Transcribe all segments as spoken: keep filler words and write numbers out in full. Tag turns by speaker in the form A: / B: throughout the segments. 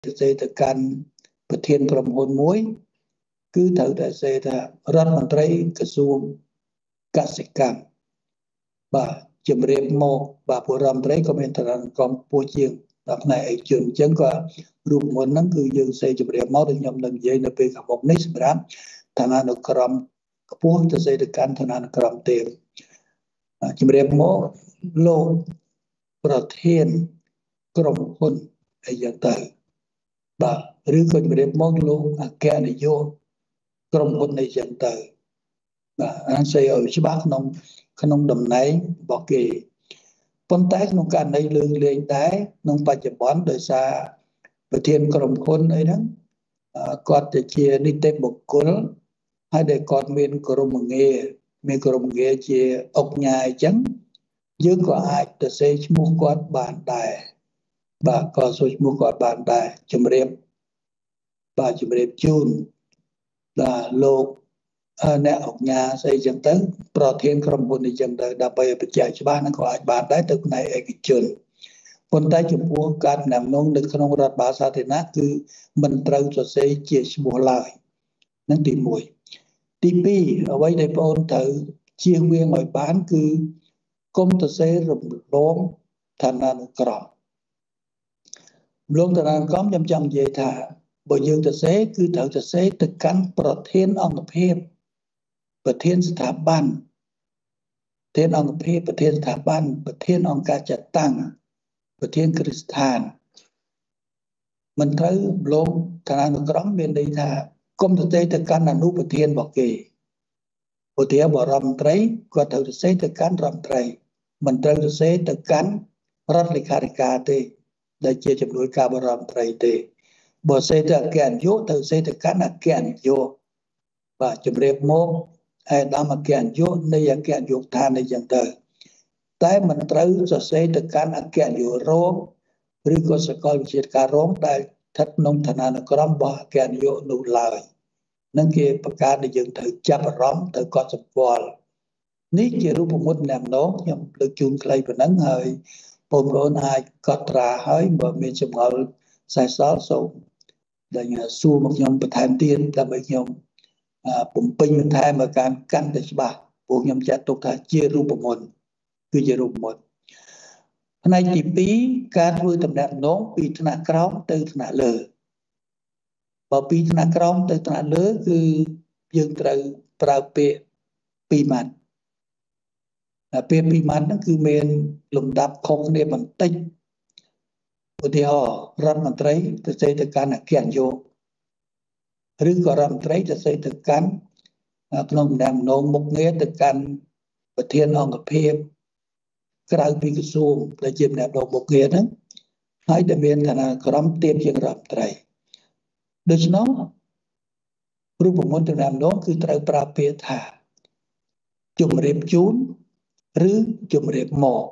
A: សេទៅកាន់ប្រធានក្រុមហ៊ុនមួយគឺត្រូវតែសេថារដ្ឋមន្ត្រីក្រសួងកសិកម្មបាទជំរាបមកបាទពលរដ្ឋមន្ត្រីក៏មានឋានៈកម្ពុជាជាងដល់ផ្នែកឯកជនអញ្ចឹងក៏រូបមន្តហ្នឹងគឺយើងសេជំរាបមកដូចខ្ញុំនឹងនិយាយនៅពេលខាងមុខនេះសម្រាប់ឋានានុក្រមខ្ពស់ទៅសេទៅកាន់ឋានានុក្រមទេជំរាបមកលោកប្រធានក្រុមហ៊ុនអីយ៉ាងទៅបាទឬក៏ជំរាបមកលោកអគ្គនាយកក្រុមហ៊ុនអីយ៉ាងទៅបាទអានសេឲ្យច្បាស់ក្នុងក្នុងតំណែងរបស់គេប៉ុន្តែក្នុងករណីលើកលែងដែរក្នុងបច្ចុប្បន្នដោយសារប្រធានក្រុមហ៊ុនអីហ្នឹងគាត់ទៅជានីតិបុគ្គលហើយដែលគាត់មានក្រុមងារមានក្រុមងារជាអង្គញាអញ្ចឹងយើងក៏អាចទៅសេឈ្មោះគាត់បានដែរបាទក៏សួរឈ្មោះគាត់បានដែរជំរាបបាទជំរាបជូនបាទលោកអ្នកអង្គញាស្អីចឹងទៅប្រធានក្រុមហ៊ុនអីចឹងទៅដើម្បីឲ្យបញ្ជាក់ច្បាស់ហ្នឹងក៏អាចបានដែរទៅផ្នែកឯកជនប៉ុន្តែចំពោះការដំណាំនងនៅក្នុងរដ្ឋបាលសាធារណៈគឺមិនត្រូវសរសេរជាឈ្មោះឡើយហ្នឹងទីមួយទីពីរអ្វីដែលបងត្រូវជៀសវាងឲ្យបានគឺកុំសរសេររំលងឋានានុក្រមរំលងឋានានុក្រមខ្ញុំចង់និយាយថាបើយើងសរសេរគឺត្រូវសរសេរទៅកាន់ប្រធានអង្គភាពប្រធានស្ថាប័នប្រធានអង្គភាពប្រធានស្ថាប័នប្រធានអង្គការចាត់តាំងប្រធានគ្រឹះស្ថានមិនត្រូវរំលងឋានានុក្រមមានន័យថាគុំសរសេរទៅកាន់អនុប្រធានរបស់គេឧទាហរណ៍រដ្ឋមន្ត្រីគាត់ត្រូវសរសេរទៅកាន់រដ្ឋមន្ត្រីមិនត្រូវសរសេរទៅកាន់រដ្ឋលេខាធិការទេដែលជាចំនួនការបរដ្ឋមន្ត្រីទេបើសេទៅអគ្គនាយកទៅសេទៅកាន់អគ្គនាយកបាទជំរាបមកឯកឧត្តមអគ្គនាយកនៃអគ្គនាយកដ្ឋានអីចឹងទៅតែមិនត្រូវសរសេរទៅកាន់អគ្គនាយករងឬក៏សាកលវិទ្យាការរងដែលស្ថិតក្នុងឋានានុក្រមរបស់អគ្គនាយកនោះឡើយនឹងគេប្រកាសដែលយើងត្រូវចាប់អារម្មណ៍ទៅកត់សម្គាល់នេះជារូបមន្តអ្នកម្ដងខ្ញុំលើកជូនខ្លីប៉ុណ្ណឹងហើយបងប្អូនអាចកត់ត្រាហើយបើមានចម្ងល់សេសសល់សូមដែលសួរមកខ្ញុំបន្ថែមទៀតដើម្បីខ្ញុំបំពេញបន្ថែមឲ្យការកាន់តែច្បាស់ពួកខ្ញុំចាត់ទុកថាជារូបមន្តគឺជារូបមន្តផ្នែកទីពីរការធ្វើតំណែងពីថ្នាក់ក្រោមទៅថ្នាក់លើបើពីថ្នាក់ក្រោមទៅថ្នាក់លើគឺយើងត្រូវប្រើពាក្យពីរម៉ាត់ពាក្យពីរម៉ាត់ហ្នឹងគឺមានលំដាប់ខុសគ្នាបន្តិចឧទាហរណ៍រដ្ឋមន្ត្រីទៅសេទៅកាន់អគ្គនាយកឬក៏រដ្ឋមន្ត្រីទៅសេទៅកាន់ក្នុងតំណែងមុខងារទៅកាន់ប្រធានអង្គភាពក្រៅពីក្រសួងដែលជាតំណែងមុខងារហ្នឹងហើយដែលមានឋានានុក្រមទាបជាងរដ្ឋមន្ត្រីដូច្នោះរូបមន្តតំណែងនោះគឺត្រូវប្រើពាក្យថាជំរាបជូនឬជំរាបមក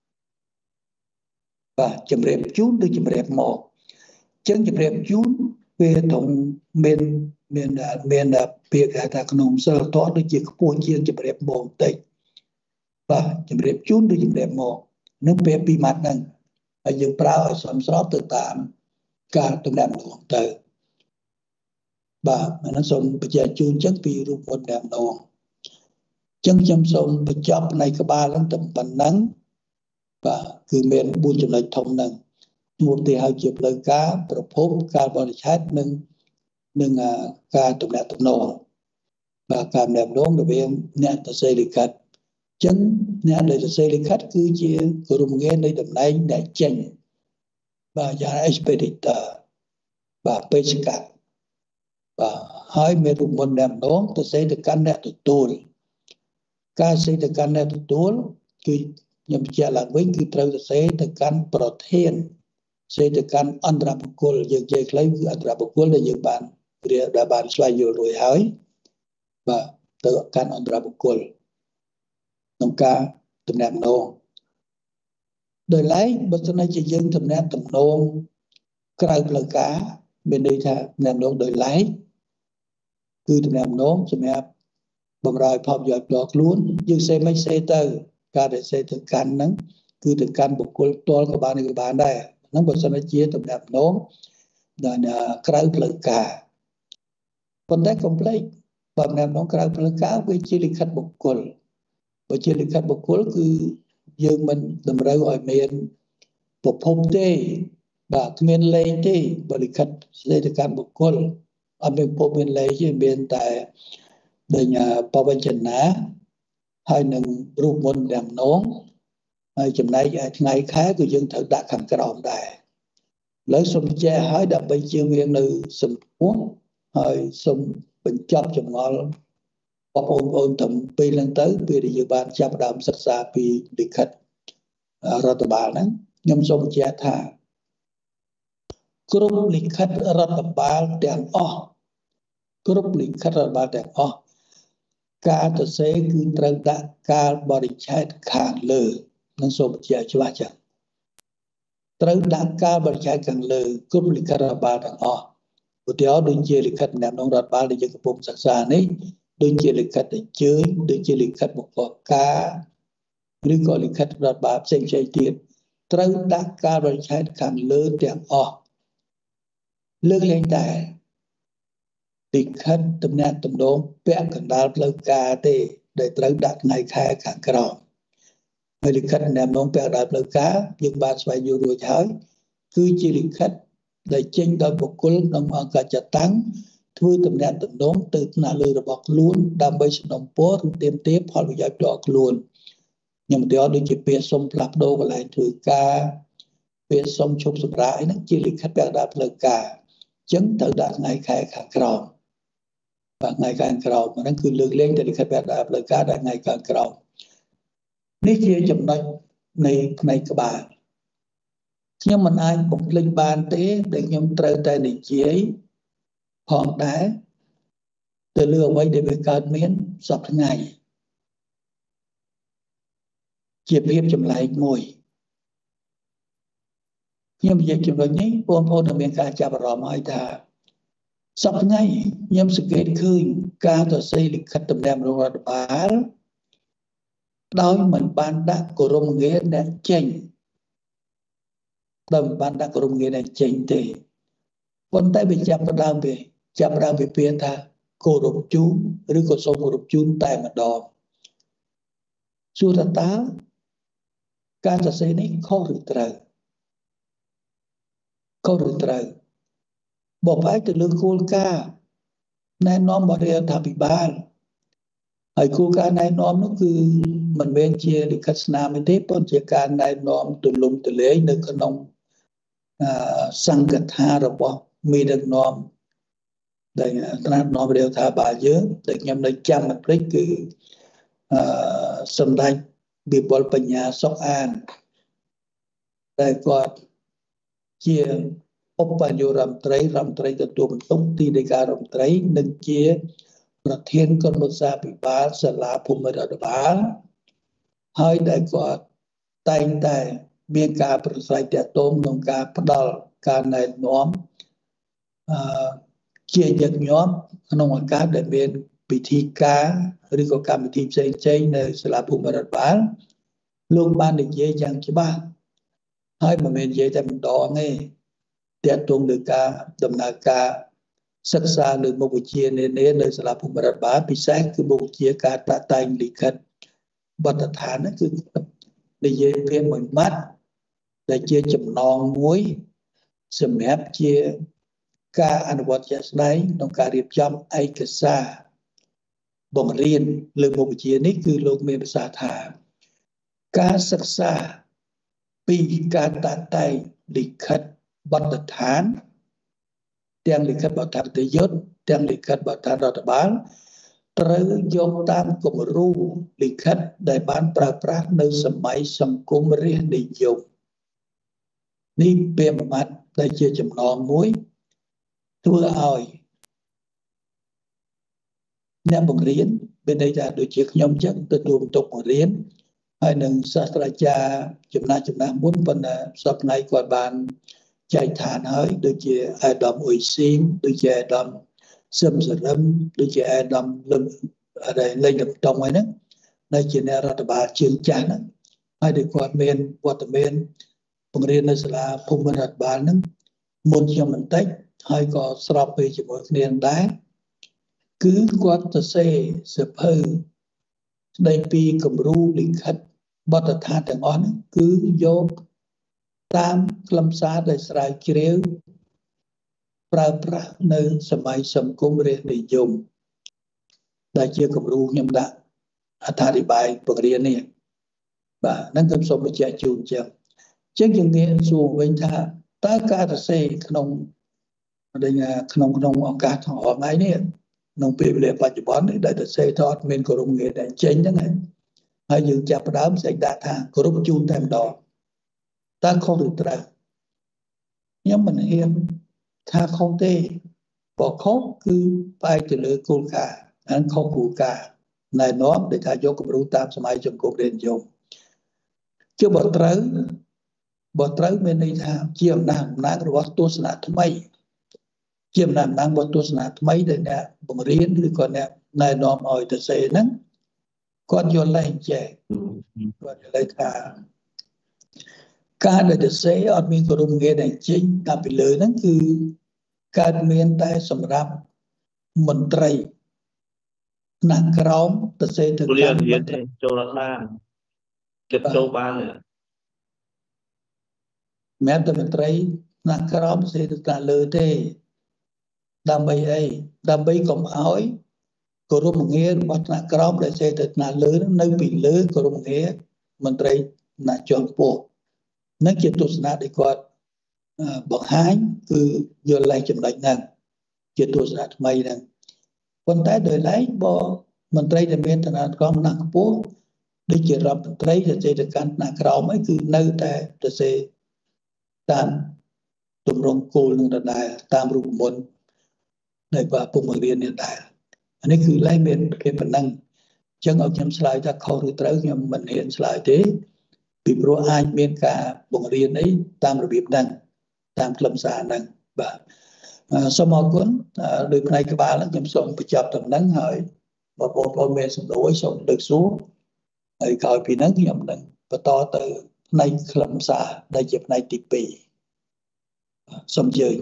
A: បាទជំរាបជូនឬជំរាបមកអញ្ចឹងជំរាបជូនវាត្រង់មានមានមានពាក្យថាក្នុងសិលធម៌ដូចជាខ្ពស់ជាងជំរាបមកបន្តិចបាទជំរាបជូនឬជំរាបមកនឹងពាក្យពីរម៉ាត់ហ្នឹងហើយយើងប្រើឲ្យសមស្របទៅតាមការតំណាំនោះទៅបាទអានោះសូមបញ្ជាក់ជូនចឹងពីរូបមន្តតំណងចឹងខ្ញុំសូមបញ្ចប់ផ្នែកក្បាលហ្នឹងតែប៉ុណ្ណឹងបាទគឺមានបួនចំណុចធំហ្នឹងមួយទីហៅជាផ្លូវការប្រភពការបរិច្ឆេទនិងនឹងការតំណាក់តំណងបាទការតំណាក់តំណងរវាងអ្នកសរសេរលិខិតចឹងអ្នកដែលសរសេរលិខិតគឺជាក្រុមងារនៃតំណែងអ្នកចេញបាទយ៉ាង expeditor បាទបេសកបាទហើយមានរូបមន្តតំណងទៅសេទៅកាន់អ្នកទទួលការសេទៅកាន់អ្នកទទួលគឺខ្ញុំបញ្ជាក់ឡើងវិញគឺត្រូវសរសេរទៅកាន់ប្រធានសេទៅកាន់អន្តរបុគ្គលយើងនិយាយខ្លីគឺអន្តរបុគ្គលដែលយើងបានរៀបដែលបានស្វែងយល់រួចហើយបាទទៅកាន់អន្តរបុគ្គលក្នុងការតំណាក់តំណងដោយឡែកបើសិនជាយើងតំណាក់តំណងក្រៅផ្លូវការមានន័យថាតំណាក់តំណងដោយឡែកគឺតំណាក់តំណងសម្រាប់បម្រើឲ្យផលប្រយោជន៍ផ្ទាល់ខ្លួនយើងសេមិនសេទៅការដែលសេទៅកាន់ហ្នឹងគឺទៅកាន់បុគ្គលផ្ទាល់ក៏បានក៏បានដែរហ្នឹងបើសិនជាតំណាក់តំណងដែលក្រៅផ្លូវការប៉ុន្តែកុំភ្លេចបើណែនាំក្រៅផ្លូវការវាជាលិខិតបុគ្គលបើជាលិខិតបុគ្គលគឺយើងមិនតម្រូវឲ្យមានប្រភពទេបាទគ្មានលេខទេបើលិខិតស្ដីទៅកាន់បុគ្គលអត់មានប្រភពមានលេខទេមានតែដូចបវចនាហើយនឹងរូបមន្តដំណងហើយចំណែកឯថ្ងៃខែគឺយើងត្រូវដាក់ខាងក្រោមដែរលើសូមចែកឲ្យដើម្បីជៀសវាងនៅសម្ពោះហើយសូមបញ្ចប់ចម្ងល់បងប្អូនបងប្អូនទាំងពីរឡើងទៅពេលដែលយើងបានចាប់ផ្ដើមសិក្សាពីលិខិតរដ្ឋបាលហ្នឹងខ្ញុំសូមបញ្ជាក់ថាគ្រប់លិខិតរដ្ឋបាលទាំងអស់គ្រប់លិខិតរដ្ឋបាលទាំងអស់ការទៅសេគឺត្រូវដាក់កាលបរិច្ឆេទខាងលើនឹងសូមបញ្ជាក់ច្បាស់ចឹងត្រូវដាក់កាលបរិច្ឆេទខាងលើគ្រប់លិខិតរដ្ឋបាលទាំងអស់ឧទាហរណ៍ដូចជាលិខិតណែនាំរដ្ឋបាលដែលយើងកំពុងសិក្សានេះដូចជាលិខិតអញ្ជើញដូចជាលិខិតបង្គាប់ការឬក៏លិខិតរដ្ឋបាលផ្សេងៗទៀតត្រូវដាក់កាលបរិច្ឆេទខាងលើទាំងអស់លើកលែងតែលិខិតទំនាក់ទំនងពាក់កណ្ដាលផ្លូវការទេដែលត្រូវដាក់ថ្ងៃខែខាងក្រោមហើយលិខិតណែនាំពាក់កណ្ដាលផ្លូវការយើងបានស្វែងយល់រួចហើយគឺជាលិខិតដែលចេញដោយបុគ្គលក្នុងអង្គការចាត់តាំងធ្វើទំនាក់ទំនងទៅថ្នាក់លើរបស់ខ្លួនដើម្បីសំណូមពរឬទាមទារផលប្រយោជន៍ផ្ទាល់ខ្លួនខ្ញុំឧទាហរណ៍ដូចជាពាក្យសុំផ្លាស់ប្ដូរកន្លែងធ្វើការពាក្យសុំឈប់សម្រាកហ្នឹងជាលិខិតពាក់កណ្ដាលផ្លូវការអញ្ចឹងត្រូវដាក់ថ្ងៃខែខាងក្រោមបាទថ្ងៃខាងក្រោមហ្នឹងគឺលើកលែងតែលិខិតពាក់កណ្ដាលផ្លូវការដាក់ថ្ងៃខាងក្រោមនេះជាចំណុចនៃផ្នែកក្បាលខ្ញុំមិនអាចបំភ្លេចបានទេដែលខ្ញុំត្រូវតែនិយាយផងដែរទៅលើអ្វីដែលវាកើតមានសពថ្ងៃជាភាពចម្លែកមួយខ្ញុំនិយាយចំណុចនេះបងប្អូននឹងមានការចាប់អារម្មណ៍ហើយថាសពថ្ងៃខ្ញុំសង្កេតឃើញការសរសេរលិខិតទំនាក់ទំនងរដ្ឋបាលដោយមិនបានដាក់គោរមងារអ្នកចេញដោយមិនបានដាក់គោរមងារអ្នកចេញទេប៉ុន្តែវាចាប់ផ្ដើមវាចាប់ផ្ដើមពីពាក្យថាគោរពជូនឬក៏សូមគោរពជូនតែម្ដងសួរថាតើការសរសេរនេះខុសឬត្រូវខុសឬត្រូវបើផ្អែកទៅលើគោលការណ៍ណែនាំរបស់រដ្ឋាភិបាលហើយគោលការណ៍ណែនាំនោះគឺមិនមែនជាលិខិតស្នាមទេប៉ុន្តែជាការណែនាំទូលំទូលាយនៅក្នុងសង្កថារបស់មេដឹកនាំដែលថ្នាក់នាំរដ្ឋាភិបាលយើងដែលខ្ញុំនៅចាំមិនភ្លេចគឺអឺសម្ដេចវិបុលបញ្ញាសុខអានដែលគាត់ជាឧបនាយករដ្ឋមន្ត្រីរដ្ឋមន្ត្រីទទួលបន្ទុកទីនៃការរដ្ឋមន្ត្រីនិងជាប្រធានគណៈកម្មការពិបាលសាលាភូមិរដ្ឋបាលហើយដែលគាត់តែងតែមានការប្រស្រ័យទាក់ទងក្នុងការផ្ដល់ការណែនាំអឺជាញឹកញាប់ក្នុងឱកាសដែលមានពិធីការឬក៏កម្មវិធីផ្សេងៗនៅសាលាភូមិរដ្ឋបាលលោកបាននិយាយយ៉ាងច្បាស់ហើយមិនមែននិយាយតែម្ដងទេទាក់ទងនឹងការដំណើរការសិក្សាលើមុខវិជ្ជានានានៅសាលាភូមិរដ្ឋបាលពិសេសគឺមុខវិជ្ជាការតាក់តែងលិខិតបទដ្ឋានគឺនិយាយពីមួយម៉ាត់ដែលជាចំណងមួយសម្រាប់ជាការអនុវត្តជាក់ស្ដែងក្នុងការរៀបចំឯកសារបង្រៀនលើមុខវិជ្ជានេះគឺលោកមានប្រសាសន៍ថាការសិក្សាពីការតាក់តែងលិខិតបទដ្ឋានទាំងលិខិតបទដ្ឋានយុទ្ធទាំងលិខិតបទដ្ឋានរដ្ឋបាលត្រូវយកតាមគំរូលិខិតដែលបានប្រើប្រាស់នៅសម័យសង្គមរាស្ត្រនិយមនេះពាក្យមួយម៉ាត់ដែលជាចំណងមួយធ្វើឲ្យអ្នកបង្រៀនមានន័យថាដូចជាខ្ញុំចឹងទទួលបន្ទុកបង្រៀនហើយនឹងសាស្ត្រាចារ្យចំណាស់ចំណាស់មុនប៉ុន្តែសប្តាហ៍គាត់បានចែកឋានហើយដូចជាអាដាមអ៊ុយស៊ីមដូចជាអាដាមសឹមសរឹមដូចជាអាដាមលឹមអីលេងលំតុងហ្នឹងដែលជាអ្នករដ្ឋបាលជើងចាស់ហ្នឹងហើយដែលគាត់មានវត្តមានបង្រៀននៅសាលាភូមិរដ្ឋបាលហ្នឹងមុនខ្ញុំបន្តិចហើយក៏ស្របពេលជាមួយគ្នាដែរគឺគាត់ទៅសេសភៅស្ដីពីគំរូលិខិតបទដ្ឋានទាំងអស់ហ្នឹងគឺយកតាមខ្លឹមសារដែលស្រាវជ្រាវប្រើប្រាស់នៅសម័យសង្គមរាស្ត្រនិយមដែលជាគំរូខ្ញុំដាក់អត្ថាធិប្បាយបង្រៀននេះបាទហ្នឹងខ្ញុំសូមបញ្ជាក់ជូនចឹងអញ្ចឹងយើងងាកសួរវិញថាតើការសរសេរក្នុងក្នុងក្នុងឱកាសថ្ងៃនេះក្នុងពេលវេលាបច្ចុប្បន្ននេះដែលសរសេរទៅអត់មានគោរពងារដែលចេញហ្នឹងហើយយើងចាប់ផ្ដើមសេចដាក់ថាគោរពជូនតែម្ដងតើខុសឬត្រូវខ្ញុំមិនហ៊ានថាខុសទេបើខុសគឺផ្អែកទៅលើគោលការណ៍អានខុសគោលការណ៍ណែនាំដែលថាយកគំរូតាមសម័យសង្គមរាស្ត្រនិយមជាបើត្រូវបើត្រូវមានន័យថាជាអំណាចអំណាចរបស់ទស្សនៈថ្មីជាអំណាចអំណាចរបស់ទស្សនៈថ្មីដែលអ្នកបង្រៀនឬក៏អ្នកណែនាំឲ្យទៅសេហ្នឹងគាត់យល់លែងចេះគាត់យល់ថាការដែលទៅសេអត់មានគោរពងារដែលចេញតាមពីលើហ្នឹងគឺកើតមានតែសម្រាប់មន្ត្រីថ្នាក់ក្រោមទៅសេទៅកាន់មន្ត្រី
B: ចូលបានគិតចូលបាន
A: មែនតែមន្ត្រីថ្នាក់ក្រោមសេទៅកាន់លើទេដើម្បីអីដើម្បីកុំឲ្យគោរពងាររបស់ថ្នាក់ក្រោមដែលសេទៅថ្នាក់លើនៅពីលើគោរពងារមន្ត្រីថ្នាក់ជាន់ខ្ពស់នឹងជាទស្សនៈដែលគាត់បង្ហាញគឺយល់ឡើងចំណុចហ្នឹងជាទស្សនៈថ្មីហ្នឹងប៉ុន្តែដោយឡែកបើមន្ត្រីដែលមានឋានៈក្រមណាស់ខ្ពស់ដូចជារដ្ឋមន្ត្រីដែលចេញទៅកាន់ថ្នាក់ក្រោមấyគឺនៅតែទៅសេតាមទម្រង់គោលនឹងដដែលតាមរូបមន្តដែលបាទពុំរៀននេះដែរអានេះគឺឡែកមានគេប៉ុណ្ណឹងអញ្ចឹងឲ្យខ្ញុំឆ្លើយថាខុសឬត្រូវខ្ញុំមិនហ៊ានឆ្លើយទេពីព្រោះអាចមានការបង្រៀនអីតាមរបៀបហ្នឹងតាមខ្លឹមសារហ្នឹងបាទសូមអរគុណដោយផ្នែកក្បាលខ្ញុំសូមបញ្ចប់តំណែងហើយបងប្អូនមានសំណួរសូមលើកសួរហើយក្រោយពីហ្នឹងខ្ញុំនឹងបន្តទៅផ្នែកខ្លឹមសារដែលជាផ្នែកទីពីរសូមអញ្ជើញ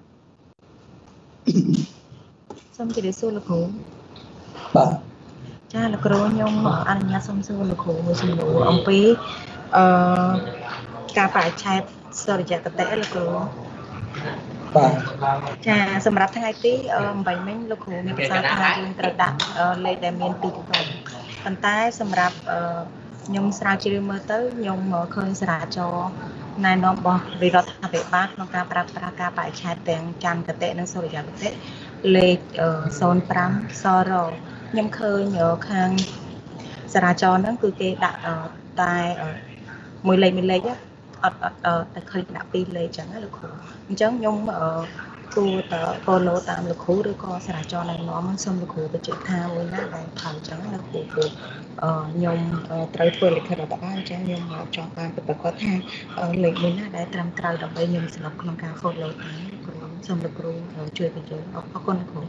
C: សូមជម្រាបសួរលោកគ្រូ
A: បាទ
C: ចាលោកគ្រូខ្ញុំអនុញ្ញាតសូមសួរលោកគ្រូមួយសំណួរអំពីអឺការបរិច្ឆេទសុរិយគតិលោកគ្រូ
A: បាទ
C: ចាសម្រាប់ថ្ងៃទីអំបញ្ញមិញលោកគ្រូមានប្រសាសន៍ថាយើងត្រូវដាក់លេខដែលមានពីរកំប៉ុន្តែសម្រាប់ខ្ញុំស្រាវជ្រាវមើលទៅខ្ញុំឃើញសារាចរណែនាំរបស់វិរដ្ឋាភិបាលក្នុងការប្រើប្រាស់ការបរិច្ឆេទទាំងចន្ទគតិនិងសុរិយគតិលេខศูนย์ห้าសរខ្ញុំឃើញខាងសារាចរហ្នឹងគឺគេដាក់តែមួយលេខមួយលេខអត់អត់តែឃើញដាក់ពីរលេខចឹងណាលោកគ្រូអញ្ចឹងខ្ញុំគួរតហ្វូឡូតាមលោកគ្រូឬក៏សារាចរណែនាំសូមលោកគ្រូបញ្ជាក់ថាមួយណាដែលខំចឹងណាគ្រូព្រោះខ្ញុំត្រូវធ្វើលិខិតរដ្ឋបាលអញ្ចឹងខ្ញុំចង់បានប្រកាសថាលេខមួយណាដែលត្រឹមត្រូវដើម្បីខ្ញុំស្រុកក្នុងការ follow តាមលោកគ្រូសូមលោកគ្រូជួយបញ្ជាក់អរគុណលោកគ្រូ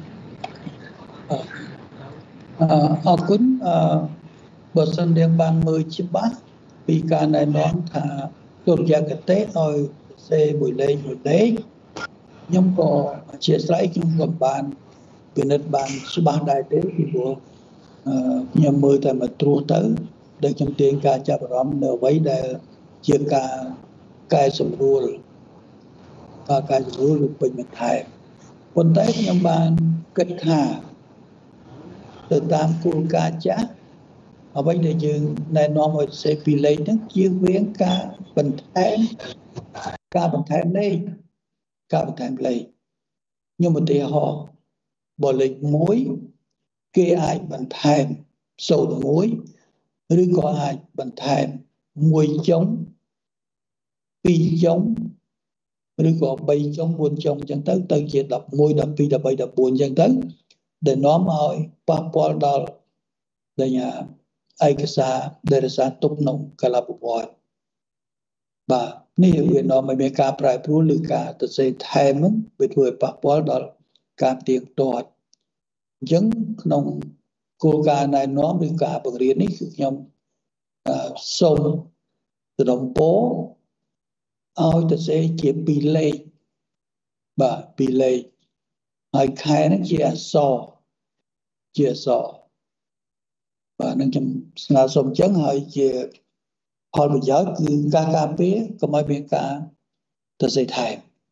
A: អរគុណបើសិនយើងបានមើលច្បាស់ពីការណែនាំថាទុរយគតិឲ្យសេមួយលេខមួយលេខខ្ញុំក៏អធិស្ឋានខ្ញុំក៏បានពិនិត្យបានច្បាស់ដែរទេពីព្រោះខ្ញុំមើលតែមកត្រួសទៅដែលខ្ញុំទាញការចាប់អារម្មណ៍នៅអ្វីដែលជាការកែសម្រួលការកែសម្រួលឬពេញបន្ថែមប៉ុន្តែខ្ញុំបានគិតថាទៅតាមគោលការណ៍ចាស់អ្វីដែលយើងណែនាំឲ្យសេពីលេខហ្នឹងជាវាងការបន្ថែមការបន្ថែមលេខការបន្ថែមលេខខ្ញុំឧទាហរណ៍បើលេខមួយគេអាចបន្ថែមศูนย์មួយឬក៏អាចបន្ថែមមួយចុងពីរចុងឬក៏បីចុងបួនចុងអញ្ចឹងទៅទៅជាដប់មួយ ដប់ពីរ ដប់បី ដប់បួនអញ្ចឹងទៅដែលនាំឲ្យប៉ះពាល់ដល់ដែលឯកសារដែលរសារទុកក្នុងកាលប្រវត្តិបាទនេះវានាំឲ្យមានការប្រែប្រួលឬការទៅសេថែមហ្នឹងវាធ្វើឲ្យប៉ះពាល់ដល់ការទៀងទាត់អញ្ចឹងក្នុងគោលការណ៍ណែនាំឬការបង្រៀននេះគឺខ្ញុំសូមសរំពោឲ្យទៅសេជាពីរលេខបាទពីលេខហើយខែហ្នឹងជាអក្សរជាអក្សរបាទនឹងខ្ញុំស្នើសុំអញ្ចឹងហើយជាផលប្រយោជន៍គឺការការពារកុំឲ្យមានការទៅសេថែ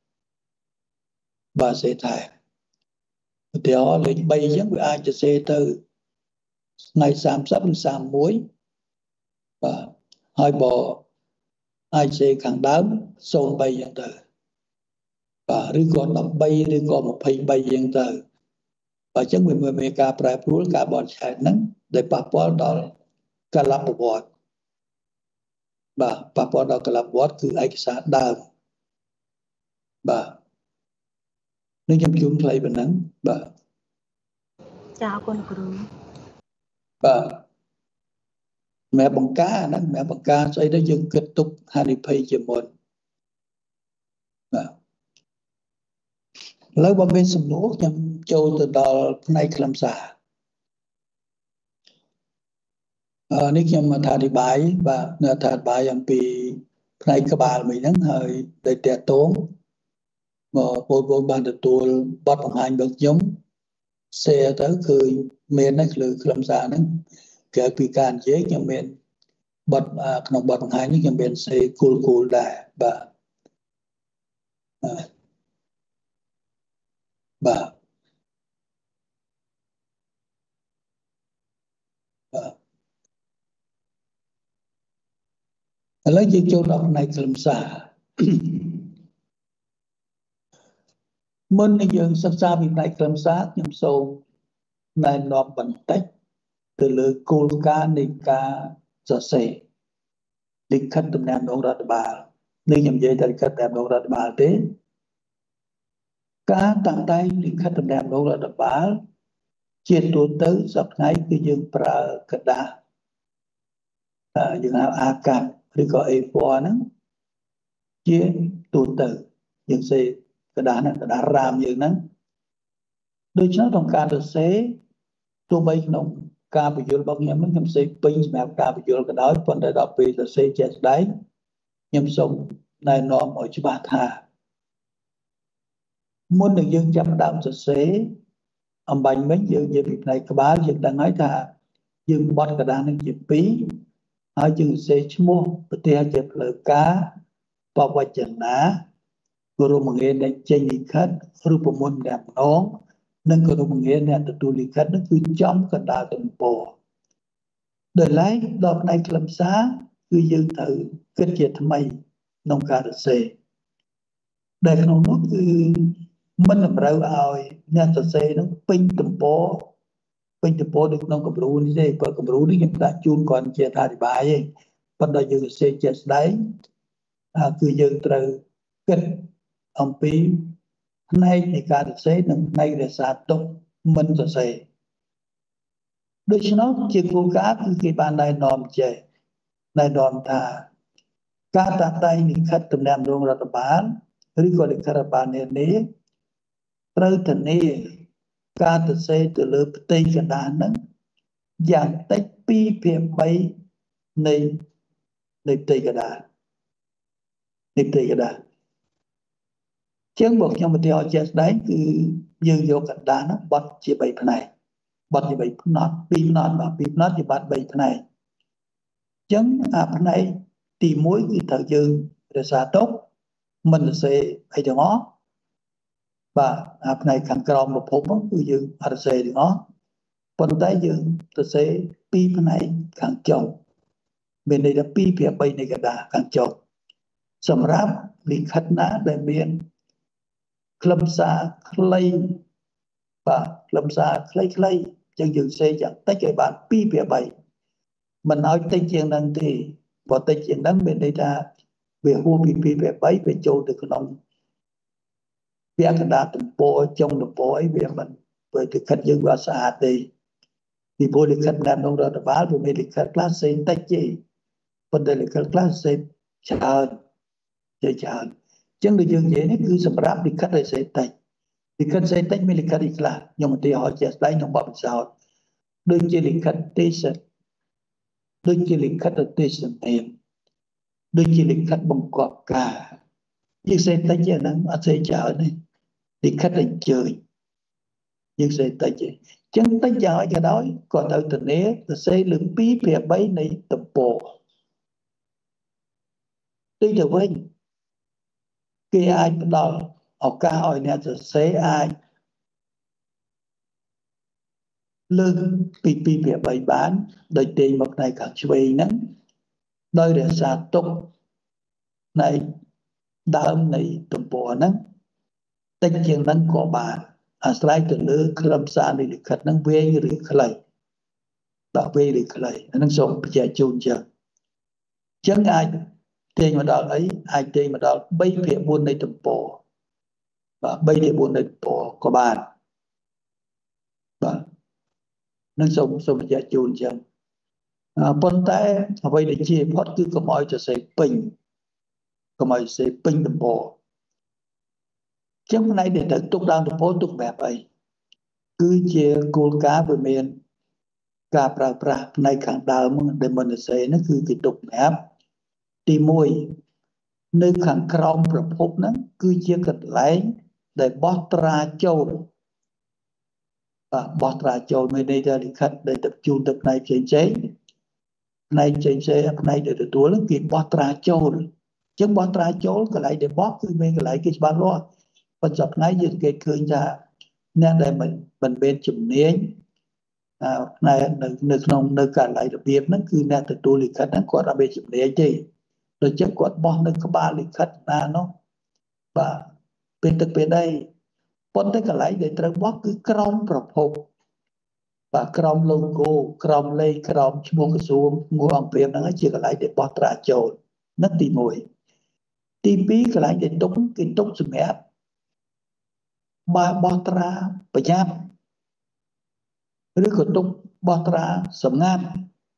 A: បាទសេថែឧទាហរណ៍លេខ3អញ្ចឹងវាអាចទៅសេទៅថ្ងៃសាមសិបឬសាមមួយបាទហើយបើអាចសេខាងដើមศูนย์បីអញ្ចឹងទៅបាទឬក៏ដប់បីឬក៏ម្ភៃបីអញ្ចឹងទៅបាទអញ្ចឹងវាមានការប្រែប្រួលការបត់ឆែកហ្នឹងដែលប៉ះពាល់ដល់កាលប្រវត្តិបាទប៉ះពាល់ដល់កាលប្រវត្តិគឺឯកសារដើមបាទនឹងខ្ញុំជូនខ្លីប៉ុណ្ណឹងបាទ
C: ចាអរគុណគ្រូ
A: បាទមែបង្ការហ្នឹងមែបង្ការស្អីទៅយើងគិតទុកហានិភ័យជាមុនបាទឥឡូវបើមានសំណួរខ្ញុំចូលទៅដល់ផ្នែកខ្លឹមសារអឺនេះខ្ញុំអត្ថាធិប្បាយបាទនៅអត្ថាធិប្បាយអំពីផ្នែកក្បាលមួយហ្នឹងហើយដែលតេតងមកពលពលបានទទួលបទបង្ហាញរបស់ខ្ញុំ share ទៅគឺមាននៅលើខ្លឹមសារហ្នឹងក្រៅពីការនិយាយខ្ញុំមានបទក្នុងបទបង្ហាញនេះខ្ញុំមាន say cool cool ដែរបាទបាទឥឡូវយើងចូលដល់ផ្នែកខ្លឹមសារមុននឹងយើងសិក្សាពីផ្នែកខ្លឹមសារខ្ញុំសូមណែនាំបន្តិចទៅលើគោលការណ៍នៃការសរសេរលិខិតទំនាក់ទំនងរដ្ឋបាលនេះខ្ញុំនិយាយតែលិខិតទំនាក់ទំនងរដ្ឋបាលទេការតាំងតែងលិខិតទំនាក់ទំនងរដ្ឋបាលជាទូទៅសប្តាហ៍គឺយើងប្រើกระดาษយើងហៅអាកាសឬក៏ เอ ហ្វ័រ ហ្នឹងជាទូទៅយើងសេกระดาษហ្នឹងกระดาษរាមយើងហ្នឹងដូច្នេះក្នុងការសរសេរទោះបីក្នុងការបញ្យល់របស់ខ្ញុំខ្ញុំសេពេញសម្រាប់ការបញ្យល់ក៏ដោយប៉ុន្តែដល់ពេលសរសេរជាក់ស្ដែងខ្ញុំសូមណែនាំឲ្យច្បាស់ថាមុននឹងយើងចាប់ផ្ដើមសរសេរអំបញ្ញមិញយើងនិយាយពីផ្នែកក្បាលយើងដឹងហើយថាយើងបត់กระดาษនឹងជាពីរហើយយើងសរសេរឈ្មោះប្រទេសជាផ្លូវការបវចនាគោរមងារដែលចេញលិខិតរូបមន្តម្នាក់ម្ដងនិងគោរមងារអ្នកទទួលលិខិតនោះគឺចំកណ្ដាលទំព័រដល់ឡែកដល់ផ្នែកខ្លឹមសារគឺយើងត្រូវគិតជាថ្មីក្នុងការសរសេរដែលក្នុងនោះគឺមិនតម្រូវឲ្យអ្នកសរសេរនឹងពេញទំព័រពេញទំព័រនៅក្នុងគំរូនេះទេព្រោះគំរូនេះខ្ញុំដាក់ជូនគ្រាន់ជាអធិប្បាយទេប៉ុន្តែយើងសរសេរជាក់ស្ដែងគឺយើងត្រូវគិតអំពីផ្នែកនៃការសរសេរនិងផ្នែករក្សាទុកមិនសរសេរដូច្នោះជាគោលការណ៍គឺគេបានណែនាំចេះណែនាំថាការតាក់តែងលិខិតទំនាក់ទំនងរដ្ឋបាលឬក៏លិខិតរដ្ឋបាលនានាត្រូវធានាការសរសេរទៅលើផ្ទៃកណ្ដាលហ្នឹងយ៉ាងតិចពីរភាគបីនៃនៃផ្ទៃកណ្ដាលនៃផ្ទៃកណ្ដាលជាង僕ខ្ញុំឧទាហរណ៍ជាក់ស្ដែងគឺយើងយកកណ្ដាលហ្នឹងបត់ជាបីផ្នែកបត់ជាបីផ្នត់ពីរផ្នត់បាទពីរផ្នត់ជាបាត់បីផ្នែកអញ្ចឹងអាផ្នែកទីមួយគឺត្រូវយើងរក្សាទុកមិនសរសេរអីទាំងអស់បាទអាផ្នែកខាងក្រោមប្រភពហ្នឹងគឺយើងអត់សរសេរទាំងអស់ប៉ុន្តែយើងសរសេរពីរផ្នែកខាងចុងមានន័យថាពីរភាគបីនៃកណ្ដាលខាងចុងសម្រាប់លិខិតណាដែលមានខ្លឹមសារខ្លីបាទខ្លឹមសារខ្លីៗចឹងយើងសេយ៉ាងតិចឲ្យបានពីរភាគបីមិនឲ្យតិចជាងហ្នឹងទេបើតិចជាងហ្នឹងមានន័យថាវាហួសពីពីរភាគបីវាចូលទៅក្នុងពាក្យកណ្ដាលទំព័រចុងទំព័រអីវាមិនព្រោះលិខិតយើងវាស្អាតទេពីព្រោះលិខិតតាមក្នុងរដ្ឋបាលវាមានលិខិតខ្លះសេតិចទេប៉ុន្តែលិខិតខ្លះសេច្រើនចេះច្រើនអញ្ចឹងដូចយើងនិយាយនេះគឺសម្រាប់លិខិតដែលសេតិចលិខិតសេតិចមានលិខិតអីខ្លះខ្ញុំឧទាហរណ៍ជាក់ស្ដែងក្នុងបទពិសោធន៍ដូចជាលិខិតទេសដូចជាលិខិតទេសនាមដូចជាលិខិតបង្គាប់ការយើងសេតិចហ្នឹងអត់សេច្រើនទេលិខិតអញ្ជើញយើងសេតិចចឹងតិចយ៉ាងឲ្យក៏ដោយក៏ត្រូវធានាសរសេរលើពីរភាគបីនៃទំព័រទីទៅវិញគេអាចផ្ដល់ឱកាសឲ្យអ្នកសរសេរអាចលើកពីពីរភាគបីបានដោយទាញមកផ្នែកខាងឆ្វេងហ្នឹងដោយរក្សាទុកផ្នែកដើមនៃទំព័រហ្នឹងតិចជាងហ្នឹងក៏បានអាស្រ័យទៅលើខ្លឹមសារនៃលិខិតហ្នឹងវែងឬខ្លីដល់វែងឬខ្លីអាហ្នឹងសូមបញ្ជាក់ជូនចឹងចឹងអាចទាញមកដល់អីអាចទាញមកដល់បីភាគបួននៃទំព័របាទបីភាគបួននៃទំព័រក៏បានបាទនឹងសូមសូមបញ្ជាក់ជូនចឹងប៉ុន្តែអ្វីដែលជាផុតគឺកុំឲ្យសរសេរពេញកុំឲ្យសរសេរពេញទំព័រចឹងផ្នែកដែលត្រូវទុកដើមទំព័រទុកបែបអីគឺជាគោលការណ៍វាមានការប្រើប្រាស់ផ្នែកខាងដើមដែលមិនសរសេរនោះគឺគេទុកបែបទីមួយនៅខាងក្រោមប្រភពហ្នឹងគឺជាកន្លែងដែលបោះត្រាចូលបាទបោះត្រាចូលមានន័យថាលិខិតដែលទៅជូនទៅផ្នែកផ្សេងផ្សេងផ្នែកផ្សេងផ្សេងផ្នែកដែលទទួលគេបោះត្រាចូលអញ្ចឹងបោះត្រាចូលកន្លែងដែលបោះគឺមានកន្លែងគេច្បាស់លាស់ប៉ុន្តែផ្នែកយើងគេឃើញថាអ្នកដែលមិនមិនមានជំនាញផ្នែកនៅនៅក្នុងនៅកន្លែងរបៀបហ្នឹងគឺអ្នកទទួលលិខិតហ្នឹងគាត់អត់មានជំនាញទេដូច្នេះគាត់បោះនៅក្បាលលិខិតណានោះបាទពេលទឹកពេលដីប៉ុន្តែកន្លែងដែលត្រូវបោះគឺក្រមប្រភពបាទក្រម logo ក្រមលេខក្រមឈ្មោះក្រសួងឈ្មោះអង្គភាពហ្នឹងជាកន្លែងដែលបោះត្រាចូលនោះទីមួយទីពីរកន្លែងដែលទុកគេទុកសម្រាប់បើបោះត្រាប្រញាប់ឬក៏ទុកបោះត្រាសម្ងាត់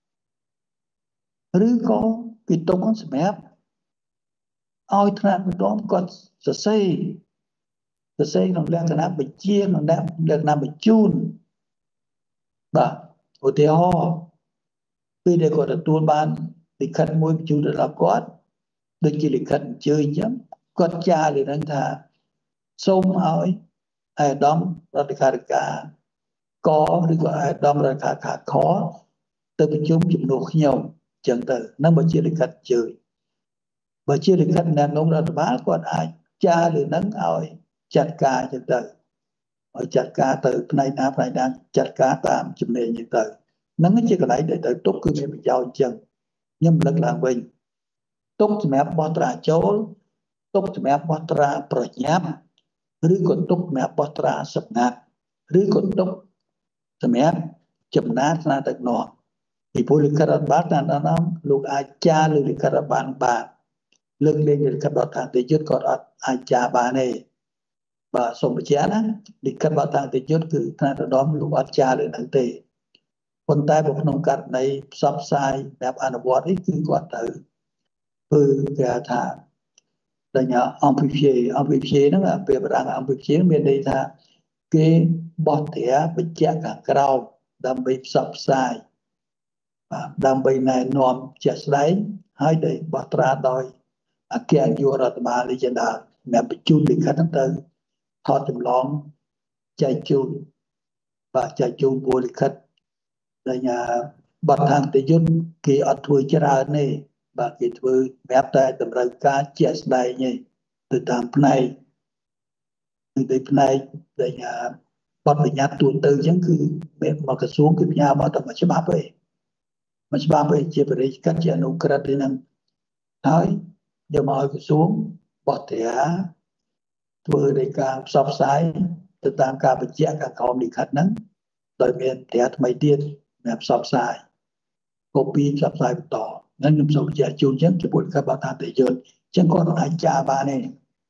A: ឬក៏គេទុកសម្រាប់ឲ្យថ្នាក់ដឹកនាំគាត់សរសេរសរសេរក្នុងលក្ខណៈបញ្ជាក្នុងលក្ខណៈបញ្ជូនបាទឧទាហរណ៍ពេលដែលគាត់ទទួលបានលិខិតមួយបញ្ជូនទៅដល់គាត់ដូចជាលិខិតអញ្ជើញអញ្ចឹងគាត់ចារលើនឹងថាសូមឲ្យអាដាមរដ្ឋាភិបាលកឬក៏អាដាមរដ្ឋាភិបាលខទៅប្រជុំជំនួសខ្ញុំអញ្ចឹងទៅនឹងបើជាលិខិតអញ្ជើញបើជាលិខិតអ្នកនាំរដ្ឋបាលគាត់អាចចារលើនឹងឲ្យចាត់ការអញ្ចឹងទៅឲ្យចាត់ការទៅផ្នែកណាផ្នែកណាចាត់ការតាមជំនាញអញ្ចឹងទៅហ្នឹងជាកន្លែងដែលត្រូវទុកគឺមានប្រយោជន៍អញ្ចឹងខ្ញុំលើកឡើងវិញទុកសម្រាប់បោះត្រាចូលទុកសម្រាប់បោះត្រាប្រញាប់ឬក៏ទុកសម្រាប់បោះត្រាសម្ងាត់ឬក៏ទុកសម្រាប់ចំណានថ្នាក់ដឹកនាំពីពលលិខិតរដ្ឋបាលតាមតាមលោកអាចចារលើលិខិតរដ្ឋបាលបានលើកលែងលិខិតរដ្ឋាភិបាលយុទ្ធក៏អត់អាចចារបានទេបាទសូមបញ្ជាក់ណាលិខិតរដ្ឋាភិបាលយុទ្ធគឺថ្នាក់ដឹកនាំលោកអត់ចារលើហ្នឹងទេប៉ុន្តែក្នុងករណីផ្សព្វផ្សាយបែបអនុវត្តនេះគឺគាត់ទៅគឺគេថាដែលអង្គវិជាអង្គវិជាហ្នឹងពេលបរាំងអង្គវិជាមានន័យថាគេបោះត្រាបញ្ជាក់ខាងក្រោមដើម្បីផ្សព្វផ្សាយបាទដើម្បីណែនាំជាក់ស្ដែងហើយដែលបោះត្រាដោយអគ្គនាយករដ្ឋបាលរាជការអ្នកបញ្ជូនលិខិតហ្នឹងទៅថតចម្លងចែកជូនបាទចែកជូនពលលិខិតដែលបទដ្ឋានតយុទ្ធគេអត់ធ្វើច្រើនទេបាទគេធ្វើប្រាប់តែតម្រូវការជាក់ស្ដែងទេទៅតាមផ្នែកគឺទៅផ្នែកដែលបទបញ្ញត្តិទូទៅអញ្ចឹងគឺមានមកក្រសួងគឺផ្ញើមកតែមួយច្បាប់ទេមួយច្បាប់ទេជាបរិយាកាសជាអនុក្រឹត្យទេហ្នឹងហើយយកមកឲ្យក្រសួងបោះត្រាធ្វើដោយការផ្សព្វផ្សាយទៅតាមការបញ្ជាក់ខាងក្រោមលិខិតហ្នឹងដោយមានត្រាថ្មីទៀតសម្រាប់ផ្សព្វផ្សាយកូពីផ្សព្វផ្សាយបន្តហ្នឹងខ្ញុំសូមបញ្ជាក់ជូនអញ្ចឹងជាពលរដ្ឋបតាតេយន្តអញ្ចឹងគាត់អាចចារបានទេ